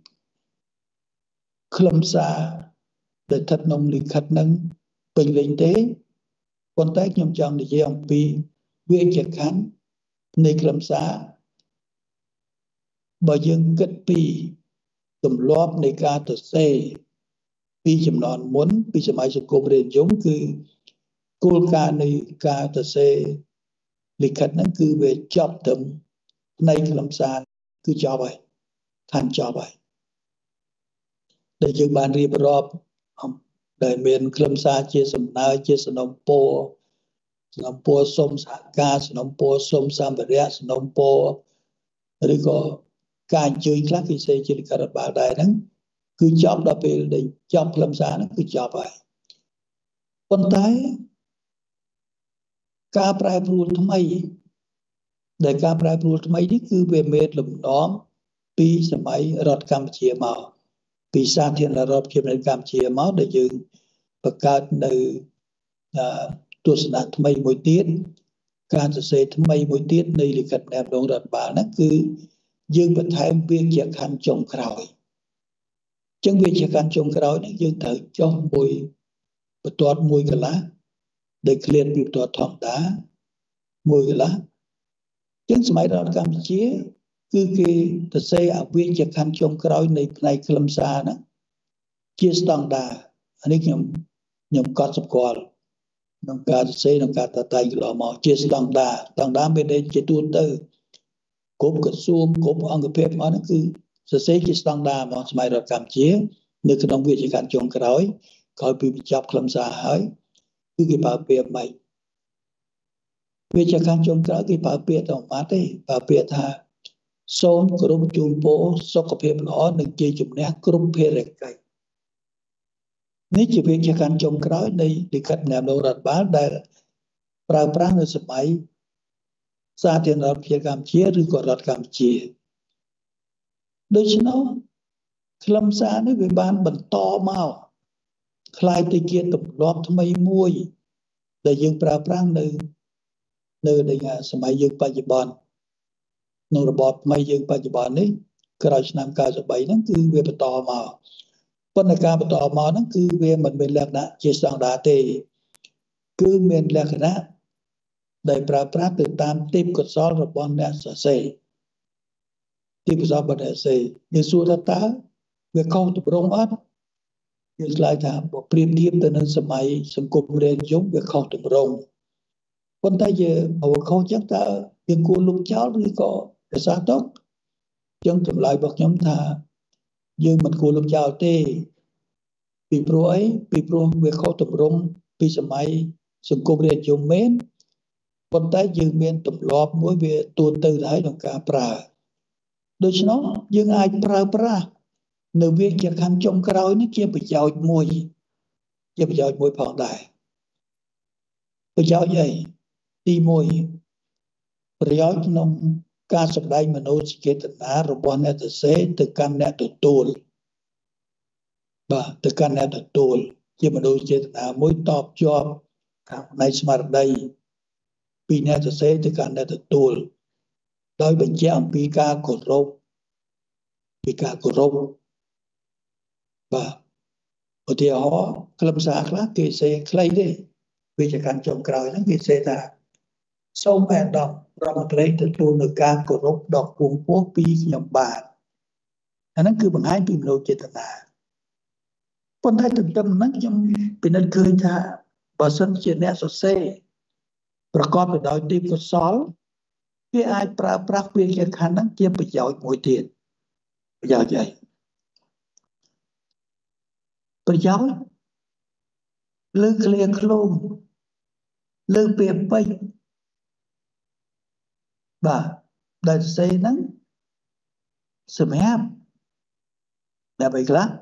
A: ខ្លឹមសារដែលស្ថិតក្នុងលិខិតនឹងពេញលេញទេប៉ុន្តែខ្ញុំចង់និយាយអំពីវិជ្ជាខណ្ឌនៃខ្លឹមសារបើយើងគិតពីទម្លាប់នៃការសរសេរពីចំនួនមុនពីសម័យសង្គមរាស្ត្រនិយមគឺគោលការណ៍នៃការសរសេរលិខិតហ្នឹងគឺវាចប់ត្រឹមនៃខ្លឹមសារគឺចប់ហើយឋានចប់ហើយដែលយើងបានរៀបរាប់ដែលមានខ្លឹមសារជាសំណើជាសំណុំពរសំណុំពរសុំសហការសំណុំពរសុំសម្ភារៈសំណុំពរឬក៏ការអញ្ជើញខ្លះគេសេជាលិខិតរដ្ឋបាលដែរហ្នឹងគឺចប់ដល់ពេលដែលចប់ខ្លឹមសារហ្នឹងគឺចប់ហើយប៉ុន្តែការប្រែប្រួលថ្មីដែលការប្រែប្រួលថ្មីនេះគឺវាមានលំនាំពីសម័យរដ្ឋកម្ពុជាមកពីសាធារណរដ្ឋប្រជាមានិតកម្ពុជាមកដែលយើងបង្កើតនៅទស្សនៈថ្មីមួយទៀតការសរសេរថ្មីមួយទៀតនៃលិខិតណែនាំរដ្ឋបាលហ្នឹងគឺយើងបន្ថែមវិជ្ជាខណ្ឌចុងក្រោយអញ្ចឹងវិជ្ជាខណ្ឌចុងក្រោយនេះយើងត្រូវចុះមួយបន្ទាត់មួយកន្លះដែលឃ្លាតពីបន្ទាត់ធម្មតាមួយកន្លះអញ្ចឹងសម័យរដ្ឋកម្ពុជាគឺគេសរសេរអវិជ្ជាខណ្ឌចុងក្រោយនៃផ្នែកខ្លឹមសារហ្នឹងជាស្តង់ដារអានេះខ្ញុំខ្ញុំកត់សម្គាល់ក្នុងការសរសេរក្នុងការតតែងកន្លងមកជាស្តង់ដារស្តង់ដារមានន័យជាទូទៅគ្រប់ក្រសួងគ្រប់អង្គភាពអស់ហ្នឹងគឺសរសេរជាស្តង់ដារមកសម័យរដ្ឋកម្ពុជានៅក្នុងវិជ្ជាខណ្ឌចុងក្រោយក្រោយពីបញ្ចប់ខ្លឹមសារហើយគឺគេប្រើពាក្យម៉េចវិជ្ជាខណ្ឌចុងក្រោយគេប្រើពាក្យទៅម៉ាត់ទេប្រើពាក្យថាសូមគោរពជូនពរសុខភាពល្អនិងជ័យជំនះគ្រប់ភារកិច្ចនេះជាវិជ្ជាខណ្ឌចុងក្រោយនៃលិខិតណែនាំរដ្ឋបាលដែលប្រើប្រាស់នៅសម័យសាធារណរដ្ឋប្រជាកម្ពុជាឬក៏រដ្ឋកម្ពុជាដូច្នោះខ្លឹមសារនេះវាបានបន្តមកคล้ายទៅជាទម្លាប់ថ្មីមួយដែលយើងប្រើប្រាស់នៅនៅในសម័យយើងបច្ចុប្បន្ននៅរបបថ្មីយើងបច្ចុប្បន្ននេះក្រោយឆ្នាំ九三ហ្នឹងគឺវាបន្តមកប៉ុន្តែការបន្តមកហ្នឹងគឺវាមិនមានលក្ខណៈជាស្តង់ដារទេគឺមានលក្ខណៈដែលប្រើប្រាស់ទៅតាមទេពកោសល្យរបស់អ្នកសរសេរទេពកោសល្យរបស់អ្នកសរសេរយើងសួរថាតើវាខុសទម្រង់អត់យើងឆ្លើយថាបើប្រៀបធៀបទៅនឹងសម័យសង្គមរាស្ត្រនិយមវាខុសទម្រង់ប៉ុន្តែយើងបើខុសចឹងតើយើងគួរលុបចោលឬក៏រក្សាទុកចឹងចម្លើយរបស់ខ្ញុំថាយើងមិនគួរលុបចោលទេពីព្រោះអីពីព្រោះវាខុសទម្រង់ពីសម័យសង្គមរាស្ត្រនិយមមែនប៉ុន្តែយើងមានទម្លាប់មួយវាទូទៅទៅហើយក្នុងការប្រើដូច្នោះយើងអាចប្រើប្រាស់នៅវិជ្ជាខណ្ឌចុងក្រោយនេះជាប្រយោជន៍មួយជាប្រយោជន៍មួយផងដែរប្រយោជន៍អីទីមួយប្រយោជន៍ក្នុងការសម្ដែងមនោសញ្ចេតនារបស់អ្នកសរសេរទៅកាន់អ្នកទទួលបាទទៅកាន់អ្នកទទួលជាមនោសញ្ចេតនាមួយតបជាប់ខាងផ្នែកស្មារតីពីអ្នកសរសេរទៅកាន់អ្នកទទួលដោយបញ្ជាក់អំពីការគោរពពីការគោរពបាទឧទាហរណ៍ខ្លឹមសារខ្លះគេសេខ្លីទេវិជ្ជាខណ្ឌចុងក្រោយហ្នឹងគេសេថាសូមអេដាមរដ្ឋមន្ត្រីទទួលនៅការគោរពដ៏ខ្ពង់ខ្ពស់ពីខ្ញុំបាទអាហ្នឹងគឺបង្ហាញពីមនោចេតនាប៉ុន្តែទន្ទឹមហ្នឹងខ្ញុំពិនិត្យឃើញថាបើសិនជាអ្នកសរសេរប្រកបទៅដោយទេពកោសល្យគេអាចប្រើប្រាស់វិជ្ជាខណ្ឌហ្នឹងជាប្រយោជន៍មួយទៀតប្រយោជន៍អីប្រយោជន៍លើឃ្លាខ្លួនលើពាក្យពេចន៍បាទដែលសរសេរហ្នឹងសម្រាប់ដើម្បីខ្លះ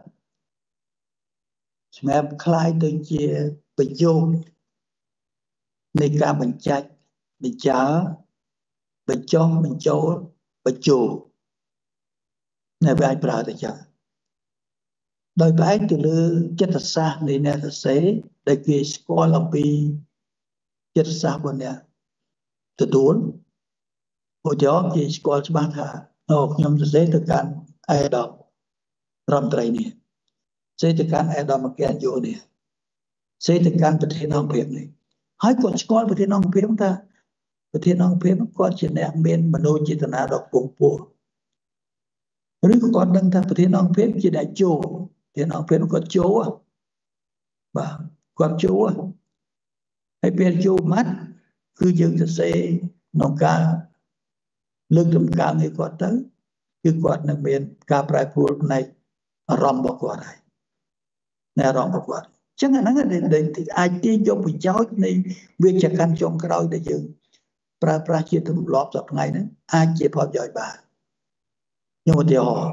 A: សម្រាប់คล้ายទៅជាប្រយោគនៃការបញ្ចាច់បញ្ចើបញ្ចុះបញ្ចូលបញ្ចូលនៅវាអាចប្រើទៅចឹងដោយផ្អែកទៅលើចិត្តសាស្ត្រនៃអ្នកសរសេរដែលគេស្គាល់អំពីចិត្តសាស្ត្ររបស់អ្នកទទួលឧទាហរណ៍គេស្គាល់ច្បាស់ថាអូខ្ញុំសរសេរទៅកាន់អេដាមរដ្ឋមន្ត្រីនេះសរសេរទៅកាន់អេដាមមកែនយោនេះសរសេរទៅកាន់ប្រធានអង្គភិបនេះហើយគាត់ស្គាល់ប្រធានអង្គភិបថាប្រធានអង្គភិបគាត់ជាអ្នកមានមនោចេតនាដ៏ខ្ពង់ខ្ពស់ឬគាត់ដឹងថាប្រធានអង្គភិបជាអ្នកជួប្រធានអង្គភិបគាត់ជួបាទគាត់ជួហើយពេលជួម៉ាត់គឺយើងសរសេរក្នុងការលើកតម្កើងឲ្យគាត់ទៅគឺគាត់នឹងមានការប្រែប្រួលផ្នែកអារម្មណ៍របស់គាត់ហើយនៅអារម្មណ៍របស់គាត់អញ្ចឹងអាហ្នឹងដែលអាចទាញយកប្រយោជន៍នៃវិជ្ជាកម្មចុងក្រោយដែលយើងប្រើប្រាស់ជាទម្លាប់សប្តាហ៍ហ្នឹងអាចជាផលប្រយោជន៍បានខ្ញុំឧទាហរណ៍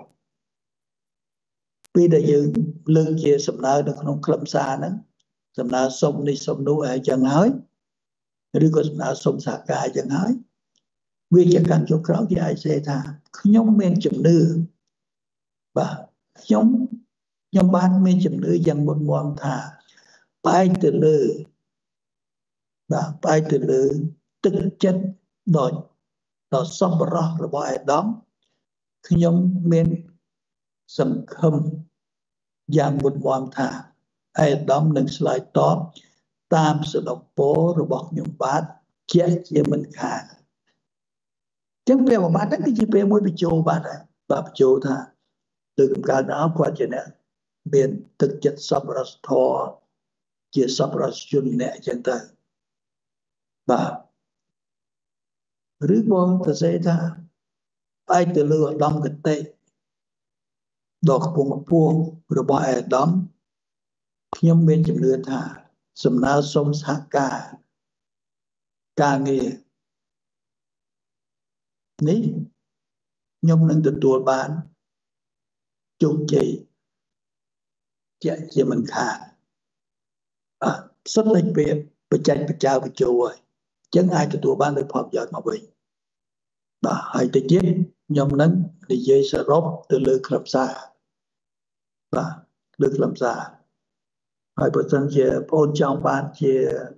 A: ពេលដែលយើងលើកជាសំណើនៅក្នុងខ្លឹមសារហ្នឹងសំណើសុំនេះសុំនោះអីចឹងហើយឬក៏សំណើសុំសហការអីចឹងហើយវិជ្ជាកម្មចុងក្រោយគេអាចនិយាយថាខ្ញុំមានជំនឿបាទខ្ញុំខ្ញុំបានមានជំនឿយ៉ាងមុតមមថាផ្អែកទៅលើបាទផ្អែកទៅលើទឹកចិត្តដ៏ដ៏សប្បុរសរបស់អាដាមខ្ញុំមានសង្ឃឹមយ៉ាងមុតមមថាអាដាមនឹងឆ្លើយតបតាមសដបពររបស់ខ្ញុំបាទជាជាមិនខានចឹងពេលបាត់ហ្នឹងគឺជាពេលមួយបញ្ចូលបាទបាទបញ្ចូលថាលើកកម្ពស់ដល់គាត់ជាអ្នកមានទឹកចិត្តសប្បុរសធម៌ជាសប្បុរសជនអ្នកចឹងទៅបាទឬបងទៅសេថាផ្អែកទៅលើឧត្តមគតិដ៏ខ្ពង់ខ្ពស់របស់អាដាមខ្ញុំមានជំនឿថាសំណើសុំសហការការងារនេះខ្ញុំនឹងទទួលបានជោគជ័យជាជាមិនខានបាទសុទ្ធតែពេលបច្ចេកបច្ចាបញ្ចូលហើយអញ្ចឹងអាចទទួលបាននូវផលប្រយោជន៍មកវិញបាទហើយតិចទៀតខ្ញុំនឹងនិយាយសរុបទៅលើខ្លឹមសារបាទលើខ្លឹមសារហើយបើសិនជាបងប្អូនចង់បានជា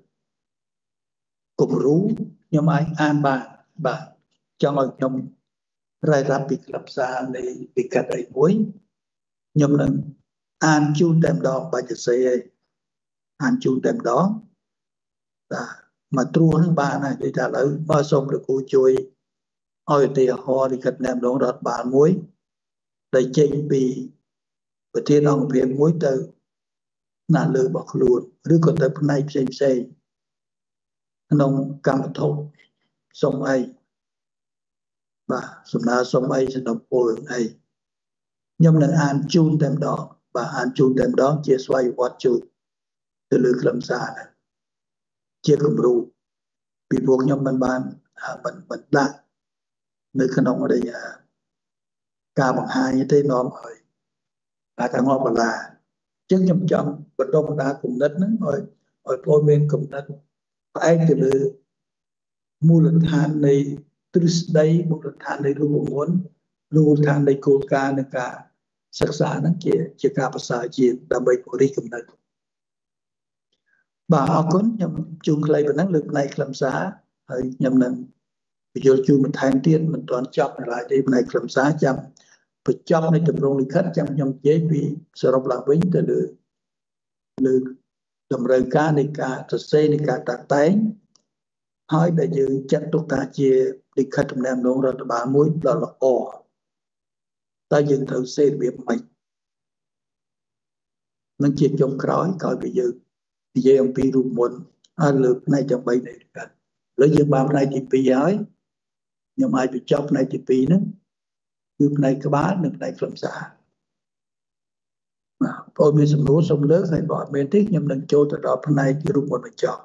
A: គំរូខ្ញុំអាចអានបានបាទចង់ឲ្យខ្ញុំរាយរាប់ពីខ្លឹមសារនៃលិខិតអីមួយខ្ញុំនឹងអានជូនតែម្ដងបាច់សរសេរឯងអានជូនតែម្ដងបាទមកត្រួសនឹងបានហើយនិយាយថាឥឡូវបើសូមលោកគ្រូជួយឲ្យឧទាហរណ៍លិខិតតែម្ដងរដ្ឋបាលមួយដែលចេញពីប្រធានអង្គភិបមួយទៅណាលើរបស់ខ្លួនឬក៏ទៅផ្នែកផ្សេងផ្សេងក្នុងកម្មវត្ថុសុំអីបាទសំណើសុំអីសំណពលអីខ្ញុំនឹងអានជូនតែម្ដងបាទអានជូនតែម្ដងជាស្វ័យវត្តជូនទៅលើខ្លឹមសារហ្នឹងជាគំរូពីព្រោះខ្ញុំមិនបានមិនដាក់នៅក្នុងអីការបង្ហាញទេនាំឲ្យតែខាងមកបន្លាអញ្ចឹងខ្ញុំចង់បន្តបណ្ដាគំនិតហ្នឹងឲ្យឲ្យពលមានគំនិតផ្អែកទៅលើមូលដ្ឋាននៃទ្រឹស្ដីមូលដ្ឋាននៃរូបមន្តមូលដ្ឋាននៃគោលការណ៍នៃការសិក្សាហ្នឹងជាជាការប្រសើរជាដើម្បីពង្រីកគំនិតបាទអរគុណខ្ញុំជូនខ្លីប៉ុណ្ណឹងលើផ្នែកខ្លឹមសារហើយខ្ញុំនឹងបញ្យល់ជូនបន្ថែមទៀតមិនទាន់ចប់នៅឡើយទេផ្នែកខ្លឹមសារចាំបញ្ចប់នៃទម្រង់លិខិតចាំខ្ញុំនិយាយពីសរុបឡើងវិញទៅលើលើតម្រូវការនៃការសរសេរនៃការតាក់តែងហើយដែលយើងចាត់ទុកថាជាលិខិតទំនាក់ទំនងរដ្ឋបាលមួយដ៏ល្អតែយើងត្រូវសេរបៀបម៉េចនឹងជាចុងក្រោយក្រោយពីយើងនិយាយអំពីរូបមន្តហើយលើផ្នែកទាំងបីនៃលិខិតឥឡូវយើងបានផ្នែកទីពីរហើយខ្ញុំអាចបញ្ចប់ផ្នែកទីពីរហ្នឹងគឺផ្នែកក្បាលនិងផ្នែកខ្លឹមសារព្រោះមានសំណួរសូមលើកហើយបើអត់មានទេខ្ញុំនឹងចូលទៅដល់ផ្នែករូបមន្តបញ្ចប់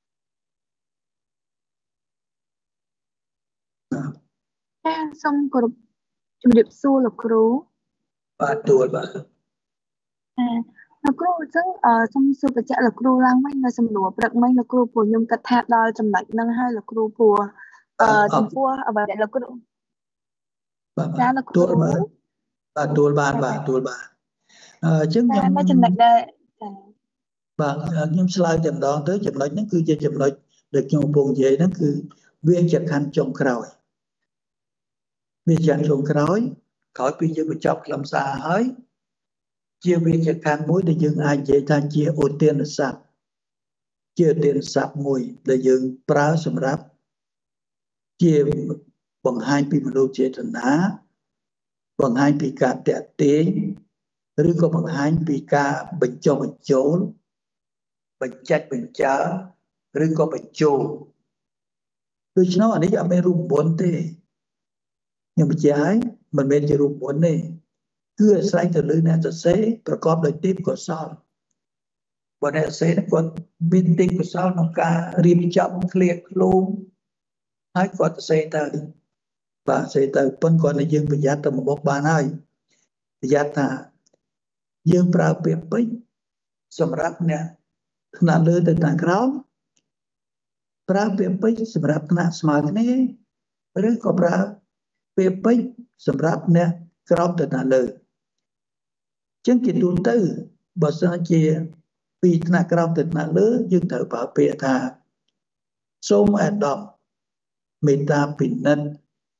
D: ចាសូមគោរពជំរាបសួរលោកគ្រូ
A: បាទទូលបាទ
D: លោកគ្រូអញ្ចឹងសូមសួរបញ្ជាក់លោកគ្រូឡើងវិញនៅសំណួរព្រឹកមិញលោកគ្រូព្រោះខ្ញុំគិតថាដល់ចំណុចហ្នឹងហើយលោកគ្រូព្រោះអឺចំពោះអ្វីដែលលោកគ្រូ
A: បាទចាលោកគ្រូទូលបាទបាទទូលបានបាទទូលបានអញ្ចឹងខ្ញុំ
D: នៅចំណុចដែលចា
A: បាទខ្ញុំឆ្លើយតែម្ដងទៅចំណុចហ្នឹងគឺជាចំណុចដែលខ្ញុំកំពុងនិយាយហ្នឹងគឺវាជាខណ្ឌចុងក្រោយវាជាចុងក្រោយក្រោយពីយើងបញ្ចប់ខ្លឹមសារហើយជាវាជាខណ្ឌមួយដែលយើងអាចនិយាយថាជាឧទានស័ព្ទជាឧទានស័ព្ទមួយដែលយើងប្រើសម្រាប់ជាបង្ហាញពីមនោចេតនាបង្ហាញពីការតាក់ទាញឬក៏បង្ហាញពីការបញ្ចុះបញ្ចូលបញ្ចេញបញ្ចើឬក៏បញ្ចូលដូច្នោះអានេះអត់មានរូបមន្តទេខ្ញុំបញ្ជាក់ឲ្យមិនមែនជារូបមន្តទេគឺអាស្រ័យទៅលើអ្នកសរសេរប្រកបដោយទេពកោសល្យបើអ្នកសរសេរគាត់មានទេពកោសល្យក្នុងការរៀបចំឃ្លាឃ្លោងហើយគាត់សរសេរទៅបាទសរសេរទៅប៉ុន្តែគាត់ឲ្យយើងប្រយ័ត្នទៅមកបានហើយប្រយ័ត្នថាយើងប្រើពាក្យពេចន៍សម្រាប់អ្នកថ្នាក់លើទៅថ្នាក់ក្រោមប្រើពាក្យពេចន៍សម្រាប់ថ្នាក់ស្មើគ្នាឬក៏ប្រើពាក្យពេចន៍សម្រាប់អ្នកក្រោមទៅថ្នាក់លើចឹងជាទូទៅបើសិនជាពីថ្នាក់ក្រោមទៅថ្នាក់លើយើងត្រូវប្រើពាក្យថាសូមអាដាមមេត្តាពិនិត្យ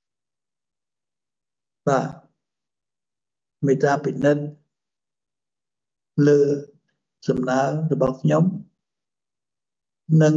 A: បាទមេត្តាពិនិត្យលើសំណើរបស់ខ្ញុំនិង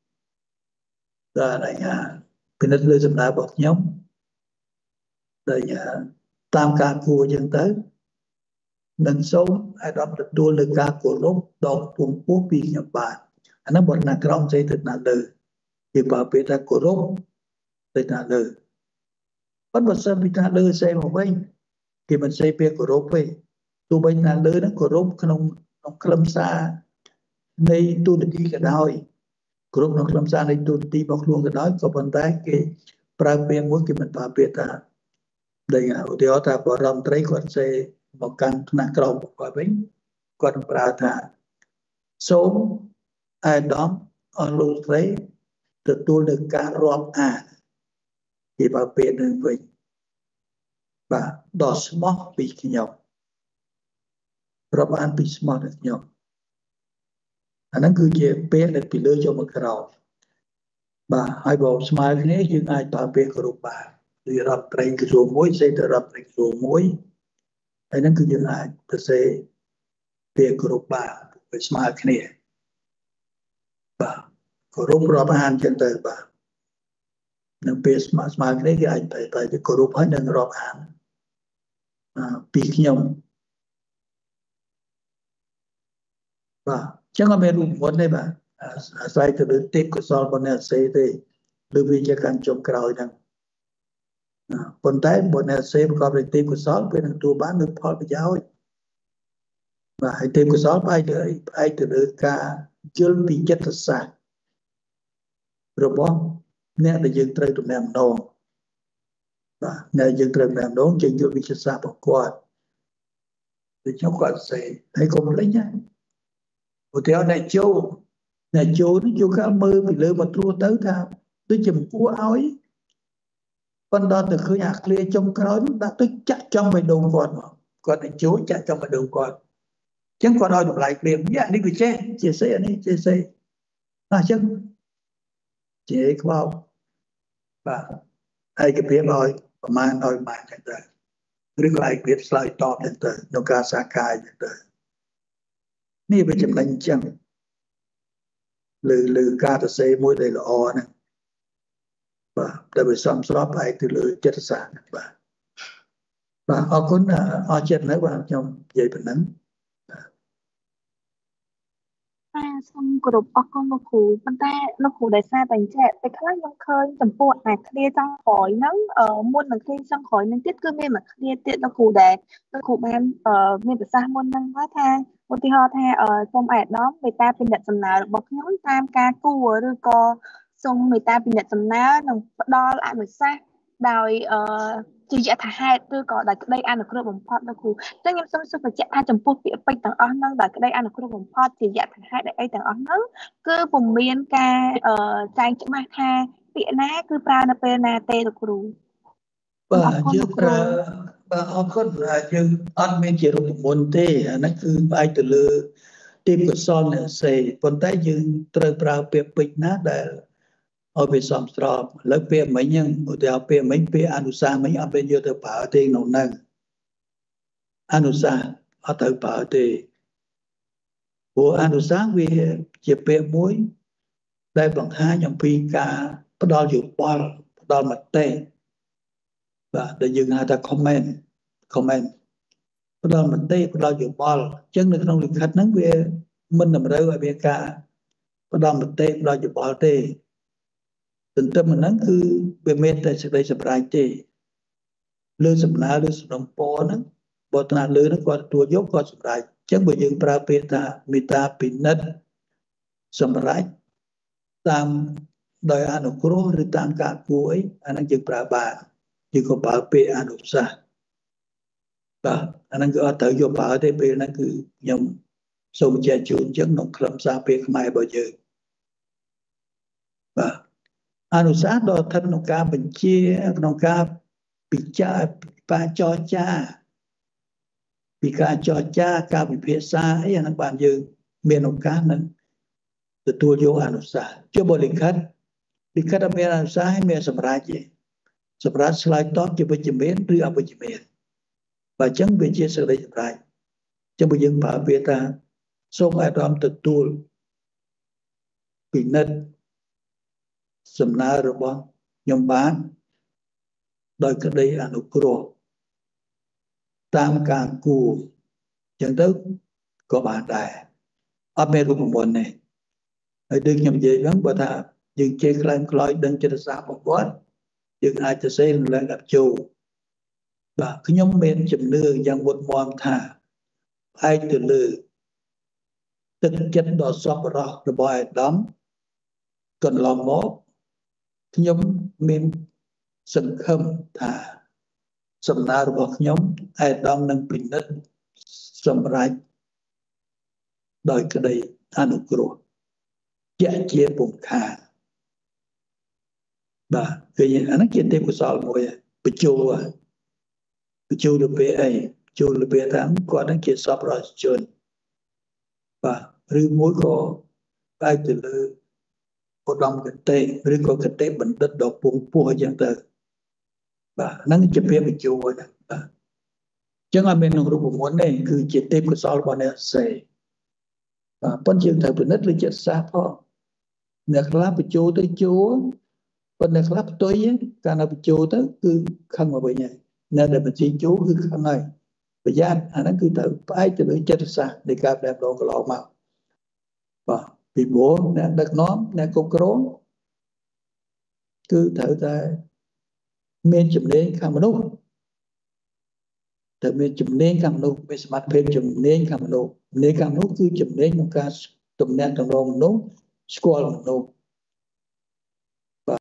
A: ដែលអាពិនិត្យលើសំណើរបស់ខ្ញុំដែលតាមការគួរចឹងទៅនឹងសូមអាដាមទទួលលើការគោរពដ៏ពងពោះពីខ្ញុំបាទអានោះបនក្រមចេតនាលើគេបើពេលថាគោរពទៅណាលើប៉ុន្តែបើសិនពីថាលើសេមកវិញគេមិនសេពាក្យគោរពទេទោះបីណាលើនឹងគោរពក្នុងក្នុងខ្លឹមសារនៃទូនាទីក៏ដោយគោរពក្នុងខ្លឹមសារនៃទូនាទីរបស់ខ្លួនក៏ដោយក៏ប៉ុន្តែគេប្រើពាក្យមួយគេមិនប្រើពាក្យថាដែលឧទាហរណ៍ថាបរមត្រីគាត់សេមកកាន់ថ្នាក់ក្រោមគាត់វិញគាត់ប្រើថាសូមអាដាមអស់លោកស្រីទទួលនឹងការរាប់អានគេបើពាក្យនឹងវិញបាទដល់ស្មោះពីខ្ញុំរាប់អានពីស្មោះដល់ខ្ញុំអាហ្នឹងគឺជាពាក្យដែលពីលើយកមកក្រោមបាទហើយបើស្មើគ្នាយើងអាចប្រើពាក្យគ្រប់បានគឺរាប់ត្រីក្រសួងមួយសេទៅរាប់ត្រីក្រសួងមួយហើយហ្នឹងគឺយើងអាចទៅសេពាក្យគ្រប់បានវាស្មើគ្នាបាទគោរពរាប់អានចឹងទៅបាទនៅពេលស្មើស្មើគ្នាគេអាចតែតែគោរពហើយនឹងរាប់អានពីខ្ញុំបាទចឹងអត់មានរូបមន្តទេបាទអាស្រ័យទៅលើទេពកោសល្យរបស់អ្នកសេទេឬវាជាការចុងក្រោយហ្នឹងប៉ុន្តែបើអ្នកសេប្រកបដោយទេពកោសល្យវានឹងទទួលបាននូវផលប្រយោជន៍បាទហើយទេពកោសល្យផ្អែកលើផ្អែកទៅលើការយល់ពីចិត្តសាស្ត្ររបស់អ្នកដែលយើងត្រូវទំនាក់ទំនងបាទអ្នកយើងត្រូវទំនាក់ទំនងយើងយល់ពីចិត្តសាស្ត្ររបស់គាត់ដូចខ្ញុំគាត់សេហើយកុំភ្លេចណាឧទាហរណ៍អ្នកជោអ្នកជោនេះយកការមើលពីលើមកត្រួសទៅថាដូចជាគួរឲ្យប៉ុន្តែទៅឃើញអាឃ្លាចុងក្រោយនោះដាក់ទៅចាក់ចំបេះដូងគាត់មកគាត់ទៅចូលចាក់ចំបេះដូងគាត់អញ្ចឹងគាត់ឲ្យតម្លៃព្រាមនេះអានេះវាចេះជាសេអានេះជាសេអញ្ចឹងជាខ្វោបាទឯកភាពឲ្យប្រមាណឲ្យប្រមាណចឹងទៅឬក៏ឯកភាពឆ្លើយតបចឹងទៅក្នុងការសាកាយចឹងទៅនេះវាចំណេញអញ្ចឹងលើលើការសរសេរមួយដែលល្អហ្នឹងបាទតែវាសំស្របឯទៅលើចិត្តសាស្ត្របាទបាទអរគុណអរចិត្តនៅបាទខ្ញុំនិយាយប៉ុណ្ណឹង
D: អសូមគោរពអរគុណលោកគ្រូប៉ុន្តែលោកគ្រូដែលសារតែអញ្ចឹងតែខ្លះខ្ញុំឃើញចំពោះអាឃ្លាចុងក្រោយហ្នឹងអឺមុននឹងឃ្លាចុងក្រោយហ្នឹងទៀតគឺមានមួយឃ្លាទៀតលោកគ្រូដែលលោកគ្រូបានអឺមានប្រសាសន៍មុនហ្នឹងថាឧទាហរណ៍ថាអឺសូមអាយដាមមេត្តាពិនិត្យសំណើរបស់ខ្ញុំតាមការគួរឬក៏សូមមេត្តាពិនិត្យសំណើនិងផ្ដល់អនុសាសន៍ដោយអឺជាយថាហេតុឬក៏ដោយក្តីអនុគ្រោះបំផុតលោកគ្រូចឹងខ្ញុំសូមសួរបញ្ជាក់ថាចំពោះពាក្យពេចន៍ទាំងអស់ហ្នឹងដោយក្តីអនុគ្រោះបំផុតជាយថាហេតុអីទាំងអស់ហ្នឹងគឺពុំមានការអឺចែងច្បាស់ថាពាក្យណាគឺប្រើនៅពេលណាទេលោកគ្រូ
A: បាទយើងប្រើបាទអរគុណយើងអត់មានជារូបមន្តទេអាហ្នឹងគឺផ្អែកទៅលើទេពកោសលអ្នកសេប៉ុន្តែយើងត្រូវប្រើពាក្យពេចន៍ណាដែលឲ្យវាសមស្របឥឡូវពាក្យមិញហ្នឹងឧទាហរណ៍ពាក្យមិញពាក្យអនុសាសន៍មិញអត់មានយកទៅប្រើទេក្នុងហ្នឹងអនុសាសន៍អត់ទៅប្រើទេព្រោះអនុសាសន៍វាជាពាក្យមួយដែលបង្ហាញអំពីការផ្ដល់យោបល់ផ្ដល់មតិបាទដែលយើងហៅថា comment comment ផ្ដល់មតិផ្ដល់យោបល់អញ្ចឹងនៅក្នុងលិខិតហ្នឹងវាមិនតម្រូវឲ្យមានការផ្ដល់មតិផ្ដល់យោបល់ទេទន្ទឹមហ្នឹងគឺវាមានតែសេចក្តីសម្រេចទេលើសំណើលើសំណុំពរហ្នឹងបើថ្នាក់លើហ្នឹងគាត់ទទួលយកគាត់សម្រេចអញ្ចឹងបើយើងប្រើពាក្យថាមេត្តាពិនិត្យសម្រេចតាមដោយអនុគ្រោះឬតាមការគួរអីអាហ្នឹងយើងប្រើបានយើងក៏ប្រើពាក្យអនុសាសន៍បាទអាហ្នឹងគឺអត់ត្រូវយកប្រើទេពេលហ្នឹងគឺខ្ញុំសូមបញ្ជាក់ជូនអញ្ចឹងក្នុងខ្លឹមសារពាក្យខ្មែររបស់យើងបាទអនុសាសន៍ដល់ស្ថិតក្នុងការបញ្ជាក្នុងការពិចារណាចរចាពីការចរចាការពិភាក្សាអីអាហ្នឹងបានយើងមានឱកាសនឹងទទួលយកអនុសាសន៍ជាបទលិខិតលិខិតអត់មានអនុសាសន៍ហើយមានសម្រាប់ទេសម្រាប់ឆ្លើយតបជាវិជ្ជមានឬអវិជ្ជមានបើអញ្ចឹងវាជាសេចក្តីសម្រេចអញ្ចឹងបើយើងប្រើពាក្យថាសូមអាដាមទទួលពិនិត្យសំណើរបស់ខ្ញុំបានដោយក្តីអនុគ្រោះតាមការគួរអញ្ចឹងទៅក៏បានដែរអត់មានរូបមន្តទេហើយដូចខ្ញុំនិយាយហ្នឹងបើថាយើងជេរខ្លាំងខ្លោចដឹងចិត្តសាស្ត្ររបស់គាត់យើងអាចទៅសេរំលែកអត់ចូលបាទខ្ញុំមានជំនឿយ៉ាងមុតមមថាផ្អែកទៅលើទឹកចិត្តដ៏សប្បុរសរបស់អាដាមកន្លងមកខ្ញុំមានសង្ឃឹមថាសំណើរបស់ខ្ញុំអាដាមនឹងពិនិត្យសម្រេចដោយក្តីអនុគ្រោះជាជាពុំខានបាទគឺអាហ្នឹងជាទេពកោសលមួយបញ្ចូលបញ្ចូលទៅពេលអីចូលទៅពេលថាគាត់ហ្នឹងជាសពរដ្ឋជនបាទឬមួយក៏ផ្អែកទៅលើឧត្តមកតេឬក៏កតេបណ្ឌិតដ៏ពងពោះអញ្ចឹងទៅបាទហ្នឹងជាពាក្យបញ្ចូលហ្នឹងបាទអញ្ចឹងអត់មានក្នុងរូបមន្តទេគឺជាទេពកោសលរបស់អ្នកសេបាទប៉ុន្តែយើងត្រូវពិនិត្យលើចិត្តសាស្ត្រផងអ្នកខ្លះបញ្ចូលទៅចូលប៉ុន្តែខ្លះផ្ទុយកាលណាបញ្ចូលទៅគឺខឹងមកវិញហើយអ្នកដែលបញ្ចូលចូលគឺខឹងហើយប្រយ័ត្នអាហ្នឹងគឺត្រូវផ្អែកទៅលើចិត្តសាស្ត្រនៃការដែលដងកន្លងមកបាទពីព្រោះអ្នកដឹកនាំអ្នកគ្រប់គ្រងគឺត្រូវតែមានជំនាញខាងមនុស្សតែមានជំនាញខាងមនុស្សមានសមត្ថភាពជំនាញខាងមនុស្សជំនាញខាងមនុស្សគឺជំនាញក្នុងការទំនាក់ទំនងមនុស្សស្គាល់មនុស្ស